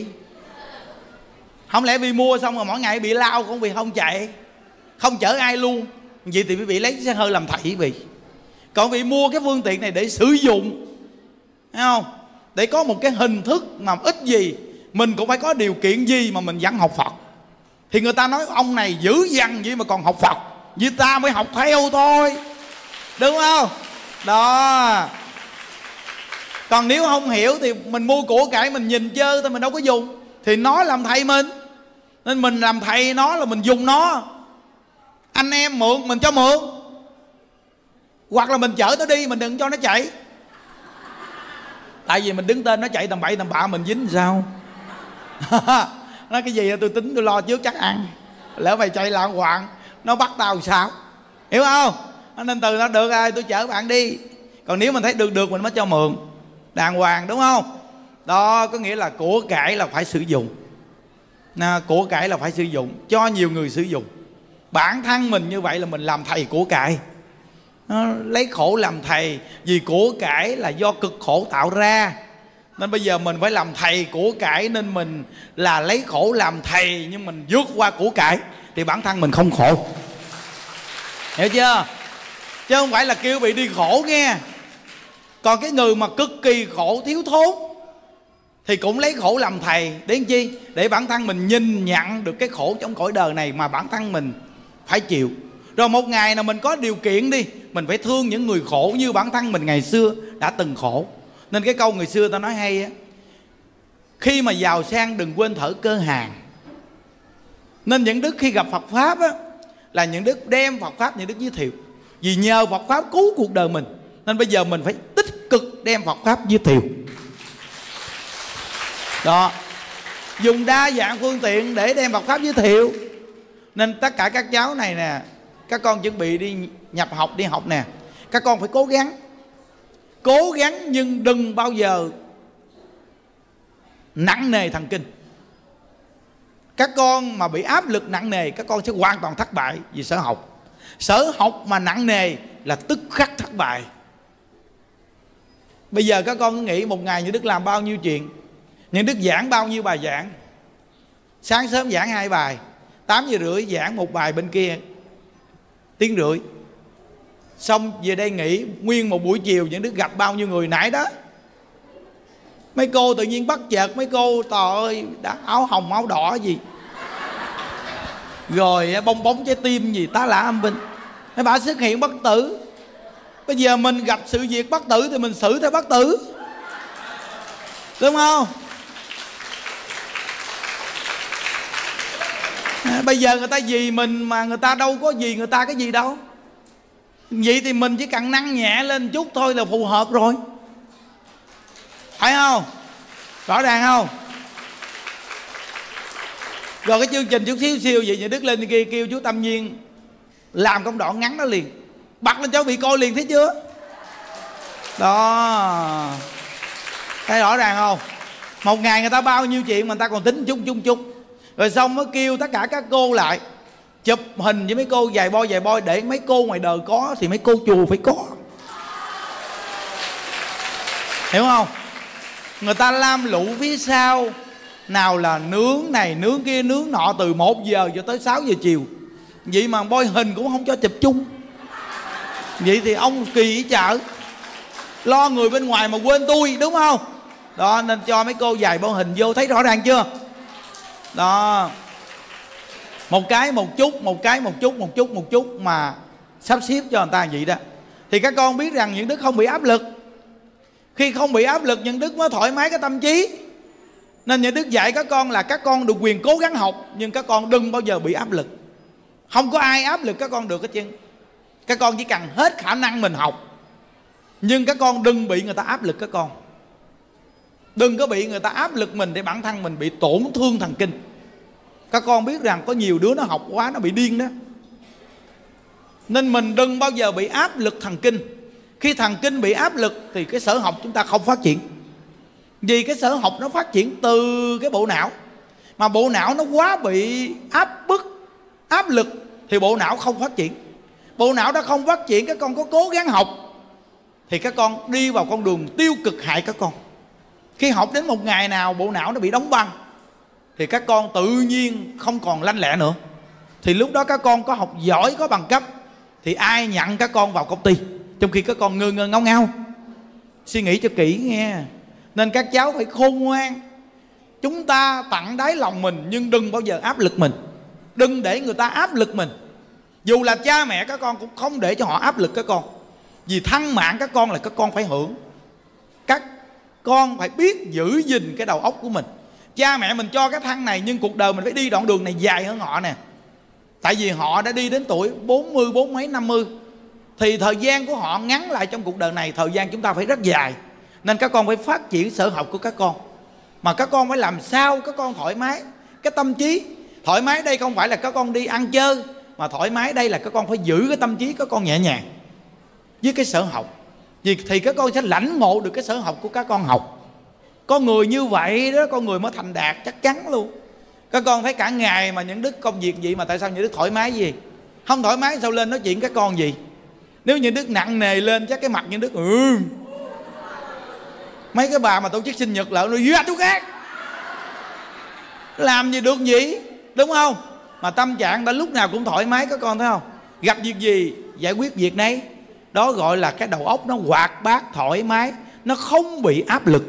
Không lẽ vì mua xong rồi mỗi ngày bị lao không, vì không chạy, không chở ai luôn, vậy thì quý vị lấy chiếc xe hơi làm thầy quý vị. Còn quý vị mua cái phương tiện này để sử dụng, thấy không? Để có một cái hình thức mà ít gì mình cũng phải có điều kiện gì mà mình vẫn học Phật. Thì người ta nói ông này dữ dằn gì mà còn học Phật, vì ta mới học theo thôi, đúng không? Đó. Còn nếu không hiểu thì mình mua của cải mình nhìn chơi thôi, mình đâu có dùng. Thì nó làm thầy mình, nên mình làm thầy nó là mình dùng nó. Anh em mượn mình cho mượn, hoặc là mình chở nó đi, mình đừng cho nó chạy. Tại vì mình đứng tên nó chạy tầm bậy tầm bạ mình dính sao? Nói cái gì tôi tính tôi lo trước chắc ăn, lỡ mày chạy lạng hoạn nó bắt tao sao, hiểu không? Nên từ nó được ai tôi chở bạn đi. Còn nếu mình thấy được được mình mới cho mượn đàng hoàng, đúng không? Đó có nghĩa là của cải là phải sử dụng, à, của cải là phải sử dụng cho nhiều người sử dụng. Bản thân mình như vậy là mình làm thầy của cải. Nó lấy khổ làm thầy, vì của cải là do cực khổ tạo ra. Nên bây giờ mình phải làm thầy của cải, nên mình là lấy khổ làm thầy, nhưng mình vượt qua của cải thì bản thân mình không khổ, hiểu chưa? Chứ không phải là kêu bị đi khổ nghe. Còn cái người mà cực kỳ khổ thiếu thốn thì cũng lấy khổ làm thầy. Để làm chi? Để bản thân mình nhìn nhận được cái khổ trong cõi đời này mà bản thân mình phải chịu. Rồi một ngày nào mình có điều kiện đi, mình phải thương những người khổ như bản thân mình ngày xưa đã từng khổ. Nên cái câu người xưa ta nói hay á, khi mà giàu sang đừng quên thở cơ hàng. Nên những đức khi gặp Phật Pháp á, là những đức đem Phật Pháp, những đức giới thiệu. Vì nhờ Phật Pháp cứu cuộc đời mình, nên bây giờ mình phải tích cực đem Phật Pháp giới thiệu. Đó, dùng đa dạng phương tiện để đem Phật Pháp giới thiệu. Nên tất cả các cháu này nè, các con chuẩn bị đi nhập học, đi học nè, các con phải cố gắng. Cố gắng nhưng đừng bao giờ nặng nề thần kinh. Các con mà bị áp lực nặng nề, các con sẽ hoàn toàn thất bại vì sở học. Sở học mà nặng nề là tức khắc thất bại. Bây giờ các con cứ nghĩ một ngày như Đức làm bao nhiêu chuyện, những Đức giảng bao nhiêu bài giảng. Sáng sớm giảng hai bài, tám giờ rưỡi giảng một bài bên kia tiếng rưỡi, xong về đây nghỉ nguyên một buổi chiều. Những Đức gặp bao nhiêu người nãy đó. Mấy cô tự nhiên bắt chợt, mấy cô trời ơi đã áo hồng áo đỏ gì, rồi bong bóng trái tim gì tá lả âm binh. Mấy bà xuất hiện bất tử. Bây giờ mình gặp sự việc bất tử thì mình xử theo bất tử, đúng không? À, bây giờ người ta gì mình mà người ta đâu có gì người ta cái gì đâu. Vậy thì mình chỉ cần nâng nhẹ lên chút thôi là phù hợp rồi, phải không? Rõ ràng không? Rồi cái chương trình chút xíu xíu vậy, nhà Đức lên kia kêu chú Tâm Nhiên làm công đoạn ngắn đó liền, bật lên cho bị coi liền, thấy chưa? Đó, thấy rõ ràng không? Một ngày người ta bao nhiêu chuyện mà người ta còn tính chung chung chung. Rồi xong mới kêu tất cả các cô lại chụp hình với mấy cô dài boy dài boy, để mấy cô ngoài đời có thì mấy cô chùa phải có, hiểu không? Người ta lam lũ phía sau, nào là nướng này nướng kia nướng nọ từ một giờ cho tới sáu giờ chiều. Vậy mà boy hình cũng không cho chụp chung. Vậy thì ông kỳ chợ, Lo người bên ngoài mà quên tôi, đúng không? Đó, nên cho mấy cô vài bộ hình vô, thấy rõ ràng chưa? Đó, một cái một chút, một cái một chút, một chút một chút mà sắp xếp cho người ta vậy đó. Thì các con biết rằng những đức không bị áp lực. Khi không bị áp lực, những đức mới thoải mái cái tâm trí. Nên những đức dạy các con là các con được quyền cố gắng học, nhưng các con đừng bao giờ bị áp lực. Không có ai áp lực các con được hết trơn. Các con chỉ cần hết khả năng mình học, nhưng các con đừng bị người ta áp lực các con. Đừng có bị người ta áp lực mình để bản thân mình bị tổn thương thần kinh. Các con biết rằng có nhiều đứa nó học quá nó bị điên đó. Nên mình đừng bao giờ bị áp lực thần kinh. Khi thần kinh bị áp lực thì cái sở học chúng ta không phát triển. Vì cái sở học nó phát triển từ cái bộ não. Mà bộ não nó quá bị áp bức, áp lực thì bộ não không phát triển. Bộ não đã không phát triển, các con có cố gắng học thì các con đi vào con đường tiêu cực hại các con. Khi học đến một ngày nào bộ não nó bị đóng băng thì các con tự nhiên không còn lanh lẹ nữa. Thì lúc đó các con có học giỏi, có bằng cấp thì ai nhận các con vào công ty, trong khi các con ngơ ngơ ngao ngao. Suy nghĩ cho kỹ nghe. Nên các cháu phải khôn ngoan. Chúng ta tặng đáy lòng mình, nhưng đừng bao giờ áp lực mình. Đừng để người ta áp lực mình. Dù là cha mẹ các con cũng không để cho họ áp lực các con. Vì thân mạng các con là các con phải hưởng. Các con phải biết giữ gìn cái đầu óc của mình. Cha mẹ mình cho cái thân này, nhưng cuộc đời mình phải đi đoạn đường này dài hơn họ nè. Tại vì họ đã đi đến tuổi bốn mươi, bốn mấy, năm mươi thì thời gian của họ ngắn lại trong cuộc đời này. Thời gian chúng ta phải rất dài. Nên các con phải phát triển sở học của các con. Mà các con phải làm sao các con thoải mái cái tâm trí. Thoải mái đây không phải là các con đi ăn chơi, mà thoải mái đây là các con phải giữ cái tâm trí các con nhẹ nhàng với cái sở học. Vì thì các con sẽ lãnh ngộ được cái sở học của các con học. Con người như vậy đó, con người mới thành đạt chắc chắn luôn. Các con thấy cả ngày mà những đức công việc gì mà tại sao những đức thoải mái gì? Không thoải mái sao lên nói chuyện các con gì? Nếu những đức nặng nề lên chắc cái mặt những đức ừ. Mấy cái bà mà tổ chức sinh nhật lại nó duyệt chú khác, làm gì được gì, đúng không? Mà tâm trạng đã lúc nào cũng thoải mái các con thấy không? Gặp việc gì giải quyết việc nấy. Đó gọi là cái đầu óc nó hoạt bát, thoải mái, nó không bị áp lực.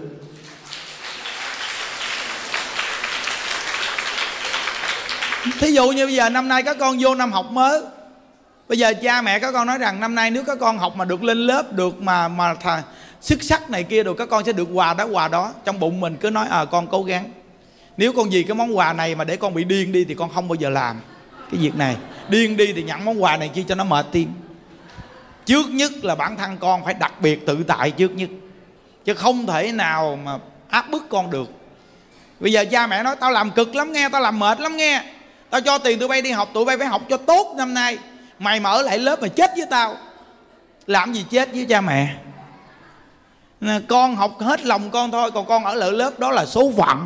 Thí dụ như bây giờ năm nay các con vô năm học mới. Bây giờ cha mẹ các con nói rằng năm nay nếu các con học mà được lên lớp, được mà mà thà, xuất sắc này kia rồi, các con sẽ được quà đó quà đó. Trong bụng mình cứ nói à con cố gắng. Nếu con gì cái món quà này mà để con bị điên đi thì con không bao giờ làm cái việc này. Điên đi thì nhận món quà này chi cho nó mệt tim. Trước nhất là bản thân con phải đặc biệt tự tại trước nhất, chứ không thể nào mà áp bức con được. Bây giờ cha mẹ nói tao làm cực lắm nghe, tao làm mệt lắm nghe, tao cho tiền tụi bay đi học, tụi bay phải học cho tốt năm nay. Mày mà ở lại lớp mày chết với tao. Làm gì chết với cha mẹ. Con học hết lòng con thôi, còn con ở lại lớp đó là số phận.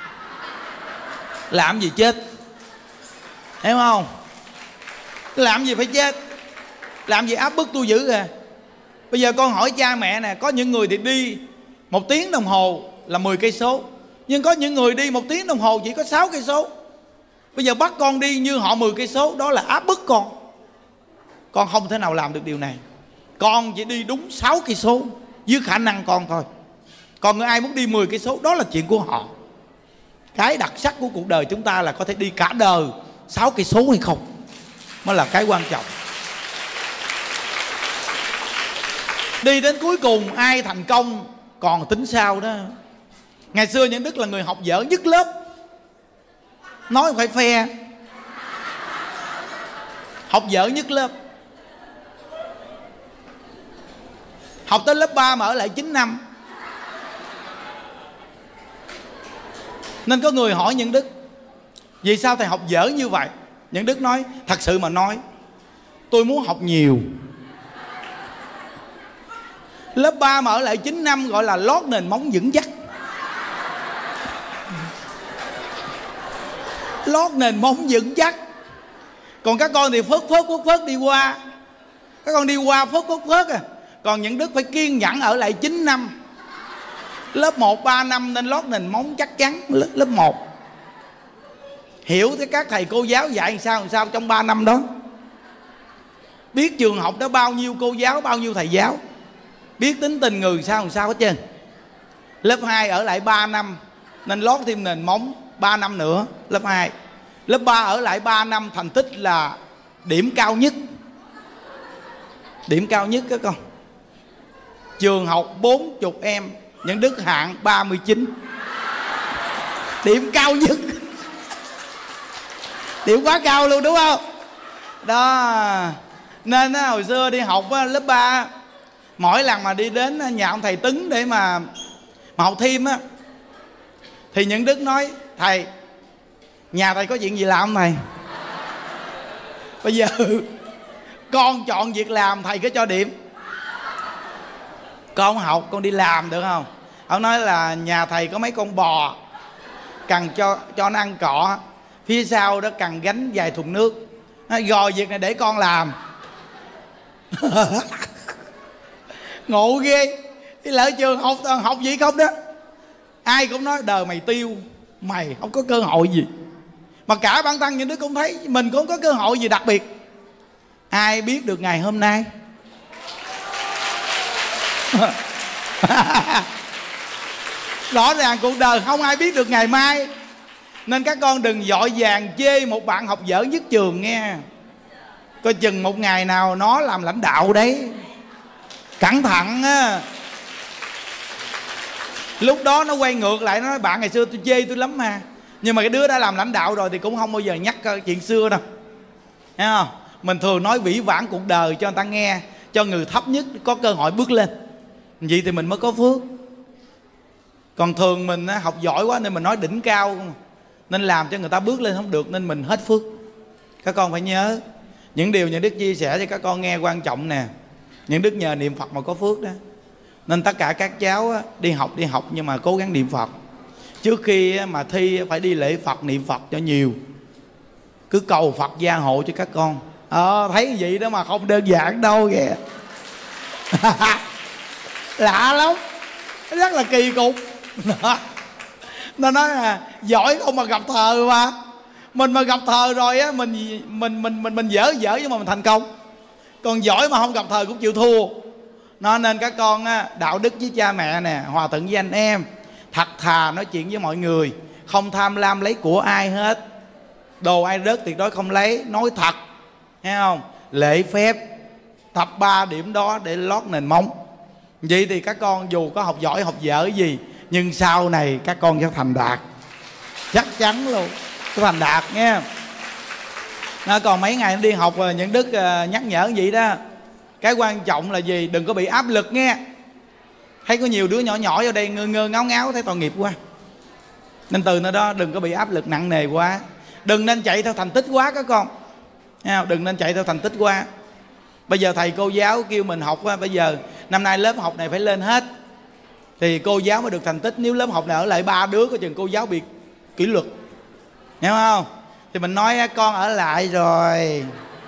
Làm gì chết, hiểu không? Làm gì phải chết, làm gì áp bức tôi dữ kìa. Bây giờ con hỏi cha mẹ nè, có những người thì đi một tiếng đồng hồ là mười cây số, nhưng có những người đi một tiếng đồng hồ chỉ có sáu cây số. Bây giờ bắt con đi như họ mười cây số, đó là áp bức con. Con không thể nào làm được điều này. Con chỉ đi đúng sáu cây số với khả năng con thôi. Còn người ai muốn đi mười cây số đó là chuyện của họ. Cái đặc sắc của cuộc đời chúng ta là có thể đi cả đời sáu cây số hay không mới là cái quan trọng. Đi đến cuối cùng ai thành công còn tính sao đó. Ngày xưa những đức là người học dở nhất lớp, nói phải phe, học dở nhất lớp. Học tới lớp ba mà ở lại chín năm. Nên có người hỏi những đức vì sao thầy học dở như vậy. Những đức nói thật sự mà nói, tôi muốn học nhiều. Lớp ba mà ở lại chín năm gọi là lót nền móng vững chắc. Lót nền móng vững chắc. Còn các con thì phớt phớt phớt phớt đi qua. Các con đi qua phớt phớt phớt à. Còn những đức phải kiên nhẫn ở lại chín năm. Lớp một ba năm nên lót nền móng chắc chắn. Lớp một hiểu thế các thầy cô giáo dạy làm sao làm sao trong ba năm đó. Biết trường học đó bao nhiêu cô giáo, bao nhiêu thầy giáo. biết tính tình người sao làm sao hết trơn. Lớp hai ở lại ba năm nên lót thêm nền móng ba năm nữa. Lớp hai. Lớp ba ở lại ba năm, thành tích là điểm cao nhất. Điểm cao nhất các con. Trường học bốn mươi em, Những Đức hạng ba mươi chín. Điểm cao nhất. Điểm quá cao luôn đúng không? Đó. Nên hồi xưa đi học lớp ba, mỗi lần mà đi đến nhà ông thầy Tứng để mà mà học thêm á, thì Những Đức nói: thầy, nhà thầy có chuyện gì làm không thầy? Bây giờ con chọn việc làm, thầy cứ cho điểm. Con không học, con đi làm được không? Ông nói là nhà thầy có mấy con bò, cần cho cho nó ăn cỏ, phía sau đó cần gánh vài thùng nước. Nói, rồi việc này để con làm. Ngộ ghê. Đi lại trường học học gì không đó, ai cũng nói đời mày tiêu, mày không có cơ hội gì. Mà cả bản thân Những Đức cũng thấy mình cũng không có cơ hội gì đặc biệt. Ai biết được ngày hôm nay. Rõ ràng cuộc đời không ai biết được ngày mai. Nên các con đừng vội vàng chê một bạn học dở nhất trường nghe. Coi chừng một ngày nào nó làm lãnh đạo đấy. Cẩn thận á. Lúc đó nó quay ngược lại, nó nói: bạn ngày xưa tôi chê tôi lắm mà, nhưng mà cái đứa đã làm lãnh đạo rồi thì cũng không bao giờ nhắc chuyện xưa đâu. Thấy không? Mình thường nói vĩ vãng cuộc đời cho người ta nghe, cho người thấp nhất có cơ hội bước lên. Vậy thì mình mới có phước. Còn thường mình học giỏi quá nên mình nói đỉnh cao, nên làm cho người ta bước lên không được, nên mình hết phước. Các con phải nhớ những điều Những Đức chia sẻ cho các con nghe quan trọng nè. Những Đức nhờ niệm Phật mà có phước đó. Nên tất cả các cháu đi học đi học nhưng mà cố gắng niệm Phật. Trước khi mà thi phải đi lễ Phật, niệm Phật cho nhiều. Cứ cầu Phật gia hộ cho các con. Ờ, thấy vậy đó mà không đơn giản đâu kìa. Lạ lắm, rất là kỳ cục. Nó nói là giỏi không mà gặp thờ mà. Mình mà gặp thờ rồi á, mình mình mình mình mình dở dở nhưng mà mình thành công. Còn giỏi mà không gặp thờ cũng chịu thua. Nó nên các con á, đạo đức với cha mẹ nè, hòa thuận với anh em, thật thà nói chuyện với mọi người, không tham lam lấy của ai hết. Đồ ai rớt tuyệt đối không lấy, nói thật, thấy không? Lễ phép, tập ba điểm đó để lót nền móng. Vậy thì các con dù có học giỏi học dở gì, nhưng sau này các con sẽ thành đạt, chắc chắn luôn, sẽ thành đạt nghe. Nó còn mấy ngày đi học rồi Những Đức nhắc nhở vậy đó. Cái quan trọng là gì? Đừng có bị áp lực nghe. Thấy có nhiều đứa nhỏ nhỏ vào đây ngơ ngơ ngáo ngáo thấy tội nghiệp quá. Nên từ nơi đó đừng có bị áp lực nặng nề quá. Đừng nên chạy theo thành tích quá các con. Đừng nên chạy theo thành tích quá. Bây giờ thầy cô giáo kêu mình học, bây giờ năm nay lớp học này phải lên hết thì cô giáo mới được thành tích. Nếu lớp học này ở lại ba đứa có chừng cô giáo bị kỷ luật, hiểu không? Thì mình nói con ở lại rồi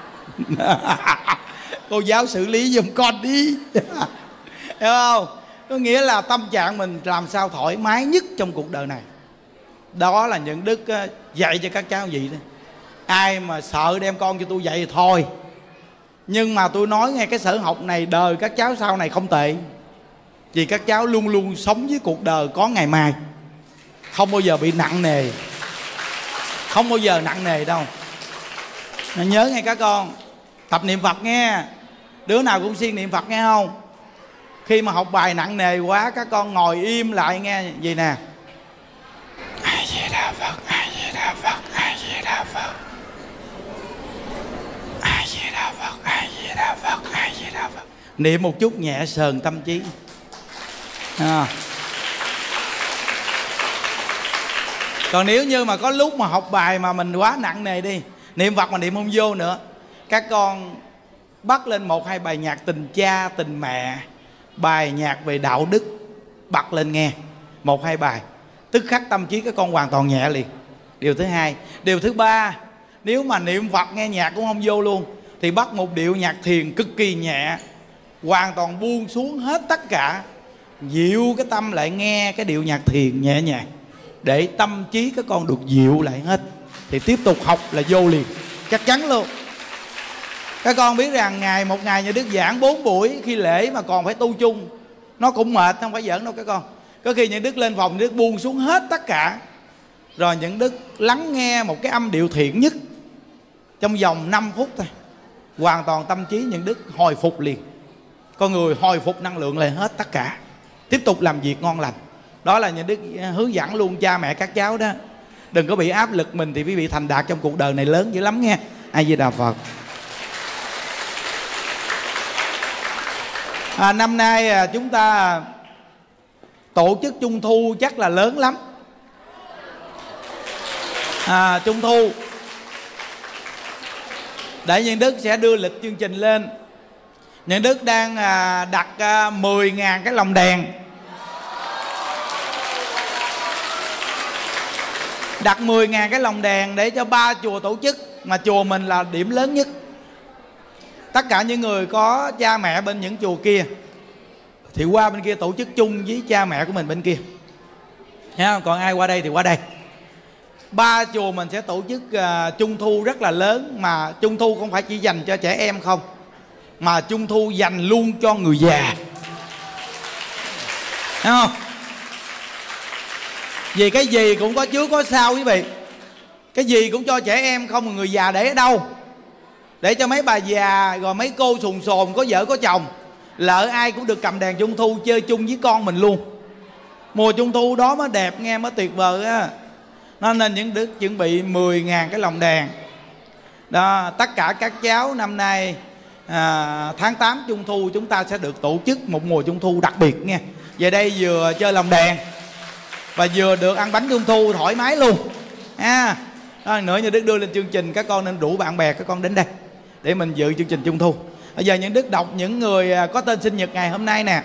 cô giáo xử lý giùm con đi. Hiểu không? Có nghĩa là tâm trạng mình làm sao thoải mái nhất trong cuộc đời này. Đó là Những Đức dạy cho các cháu vậy đó. Ai mà sợ đem con cho tôi dạy thì thôi. Nhưng mà tôi nói nghe, cái sở học này đời các cháu sau này không tệ. Vì các cháu luôn luôn sống với cuộc đời có ngày mai, không bao giờ bị nặng nề, không bao giờ nặng nề đâu. Nhớ nghe các con, tập niệm Phật nghe. Đứa nào cũng siêng niệm Phật nghe không? Khi mà học bài nặng nề quá, các con ngồi im lại nghe gì nè: A Di Đà Phật, A Di Đà Phật, A Di Đà Phật, A Di Đà Phật, A Di Đà Phật, A Di Đà Phật. Niệm một chút nhẹ sờn tâm trí. À. Còn nếu như mà có lúc mà học bài mà mình quá nặng nề đi, niệm Phật mà niệm không vô nữa, các con bắt lên một hai bài nhạc tình cha tình mẹ, bài nhạc về đạo đức, bật lên nghe một hai bài, tức khắc tâm trí các con hoàn toàn nhẹ liền. Điều thứ hai. Điều thứ ba, nếu mà niệm Phật nghe nhạc cũng không vô luôn thì bắt một điệu nhạc thiền cực kỳ nhẹ, hoàn toàn buông xuống hết tất cả, dịu cái tâm lại nghe cái điệu nhạc thiền nhẹ nhàng, để tâm trí các con được dịu lại hết, thì tiếp tục học là vô liền, chắc chắn luôn. Các con biết rằng ngày một ngày Nhà Đức giảng bốn buổi, khi lễ mà còn phải tu chung, nó cũng mệt, không phải giỡn đâu các con. Có khi những đức lên phòng, những đức buông xuống hết tất cả, rồi những đức lắng nghe một cái âm điệu thiện nhất trong vòng năm phút thôi, hoàn toàn tâm trí những đức hồi phục liền. Con người hồi phục năng lượng lại hết tất cả, tiếp tục làm việc ngon lành. Đó là những đức hướng dẫn luôn cha mẹ các cháu đó. Đừng có bị áp lực mình thì quý vị thành đạt trong cuộc đời này lớn dữ lắm nghe. A Di Đà Phật. À, năm nay à, chúng ta tổ chức Trung Thu chắc là lớn lắm. à, Trung Thu để Nhân Đức sẽ đưa lịch chương trình lên. Nhân Đức đang à, đặt à, mười ngàn cái lồng đèn. Đặt mười ngàn cái lồng đèn để cho ba chùa tổ chức, mà chùa mình là điểm lớn nhất. Tất cả những người có cha mẹ bên những chùa kia thì qua bên kia tổ chức chung với cha mẹ của mình bên kia. Còn ai qua đây thì qua đây. Ba chùa mình sẽ tổ chức uh, Trung Thu rất là lớn. Mà Trung Thu không phải chỉ dành cho trẻ em không, mà Trung Thu dành luôn cho người già. Thấy không? Vì cái gì cũng có trước có sau quý vị. Cái gì cũng cho trẻ em không, mà người già để ở đâu? Để cho mấy bà già rồi mấy cô sùn sồn có vợ có chồng, lỡ ai cũng được cầm đèn Trung Thu chơi chung với con mình luôn. Mùa Trung Thu đó mới đẹp nghe, mới tuyệt vời á. Nên những đức chuẩn bị mười ngàn cái lồng đèn đó. Tất cả các cháu năm nay à, tháng tám Trung Thu chúng ta sẽ được tổ chức một mùa Trung Thu đặc biệt nghe. Về đây vừa chơi lồng đèn và vừa được ăn bánh Trung Thu thoải mái luôn à. Đó, nữa như Đức đưa lên chương trình, các con nên rủ bạn bè các con đến đây để mình dự chương trình Trung Thu. Bây giờ những Đức đọc những người có tên sinh nhật ngày hôm nay nè.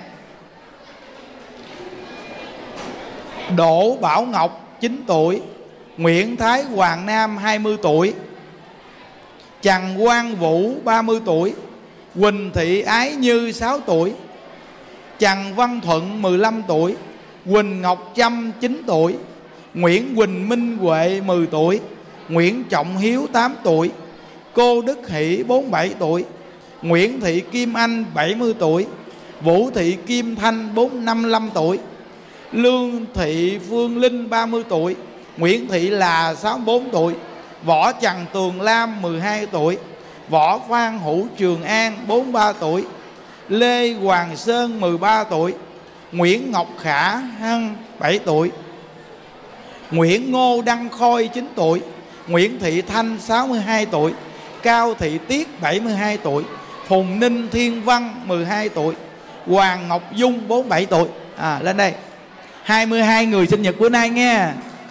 Đỗ Bảo Ngọc chín tuổi, Nguyễn Thái Hoàng Nam hai mươi tuổi, Trần Quang Vũ ba mươi tuổi, Quỳnh Thị Ái Như sáu tuổi, Trần Văn Thuận mười lăm tuổi, Quỳnh Ngọc Trâm chín tuổi, Nguyễn Quỳnh Minh Huệ mười tuổi, Nguyễn Trọng Hiếu tám tuổi, Cô Đức Hỷ bốn mươi bảy tuổi, Nguyễn Thị Kim Anh bảy mươi tuổi, Vũ Thị Kim Thanh năm mươi lăm tuổi, Lương Thị Phương Linh ba mươi tuổi, Nguyễn Thị Là sáu mươi bốn tuổi, Võ Trần Tường Lam mười hai tuổi, Võ Phan Hữu Trường An bốn mươi ba tuổi, Lê Hoàng Sơn mười ba tuổi, Nguyễn Ngọc Khả Hân bảy tuổi, Nguyễn Ngô Đăng Khôi chín tuổi, Nguyễn Thị Thanh sáu mươi hai tuổi, Cao Thị Tiết bảy mươi hai tuổi, Phùng Ninh Thiên Văn mười hai tuổi, Hoàng Ngọc Dung bốn mươi bảy tuổi. À, lên đây hai mươi hai người sinh nhật bữa nay nghe.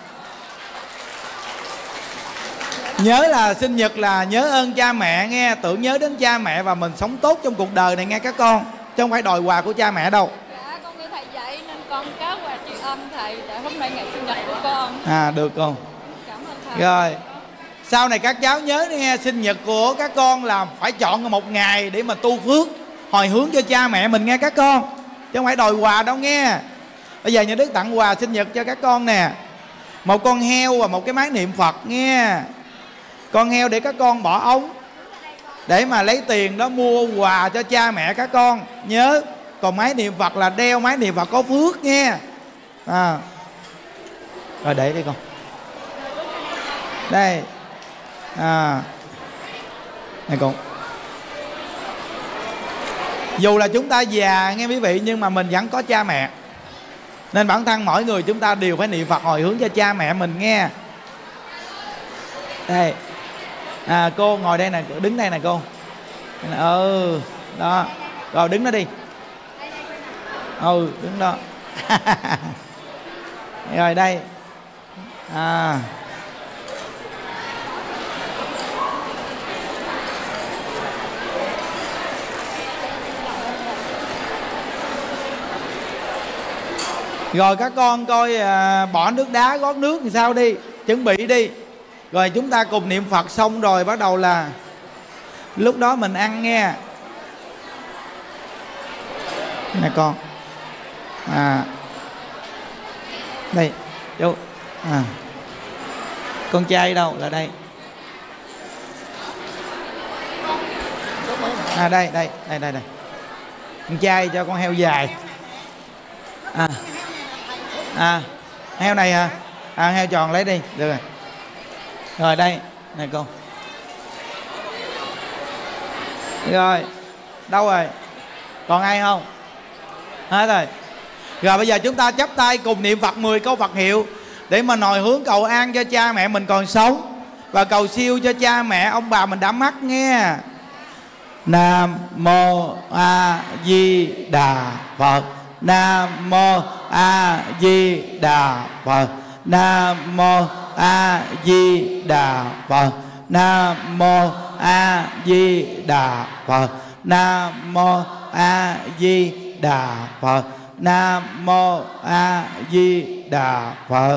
Nhớ là sinh nhật là nhớ ơn cha mẹ nghe, tưởng nhớ đến cha mẹ và mình sống tốt trong cuộc đời này nghe các con, chứ không phải đòi quà của cha mẹ đâu. Dạ, con nghe thầy dạy nên con có quà tri ân thầy để hôm nay ngày sinh nhật của con. À, được không? Cảm ơn thầy. Rồi sau này các cháu nhớ nghe, sinh nhật của các con là phải chọn một ngày để mà tu phước, hồi hướng cho cha mẹ mình nghe các con, chứ không phải đòi quà đâu nghe. Bây giờ nhà Đức tặng quà sinh nhật cho các con nè, một con heo và một cái máy niệm Phật nghe. Con heo để các con bỏ ống để mà lấy tiền đó mua quà cho cha mẹ các con nhớ. Còn máy niệm Phật là đeo máy niệm Phật có phước nghe. À. Rồi để đi con. Đây. À. Này con. Dù là chúng ta già nghe quý vị, nhưng mà mình vẫn có cha mẹ, nên bản thân mỗi người chúng ta đều phải niệm Phật hồi hướng cho cha mẹ mình nghe. Đây. À, cô ngồi đây nè, đứng đây nè cô. Ừ, đó. Rồi đứng đó đi. Ừ, đứng đó. Rồi đây. À. Rồi các con coi à, bỏ nước đá gót nước thì sao đi, chuẩn bị đi. Rồi chúng ta cùng niệm Phật xong rồi bắt đầu là lúc đó mình ăn nghe. Nè con. À. Đây, chú. À. Con trai đâu? Là đây. À đây, đây, đây, đây, đây. Con trai cho con heo dài. À, à heo này hả? À heo tròn lấy đi, được rồi. Rồi đây, này con. Rồi, đâu rồi? Còn ai không? Hết rồi. Rồi bây giờ chúng ta chắp tay cùng niệm Phật mười câu Phật hiệu để mà nồi hướng cầu an cho cha mẹ mình còn sống, và cầu siêu cho cha mẹ ông bà mình đã mất nghe. Nam mô A Di Đà Phật. Nam mô A Di Đà Phật. Nam mô A Di Đà Phật. Nam mô A Di Đà Phật. Nam mô A Di Đà Phật. Nam mô A Di Đà Phật.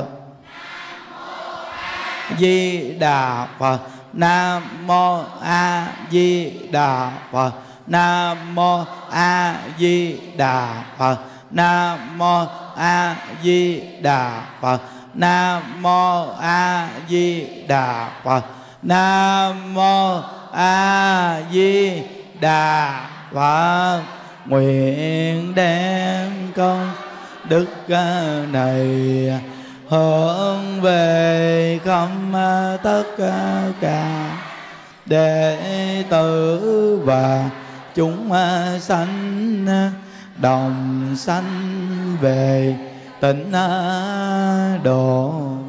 Di Đà Phật. Nam mô A Di Đà Phật. Nam mô A Di Đà Phật. Nam mô A Di Đà Phật. Nam mô A Di Đà Phật. Nam mô A Di Đà Phật. Nguyện đem công đức này hướng về khắp tất cả đệ tử và chúng sanh đồng sanh về tịnh độ.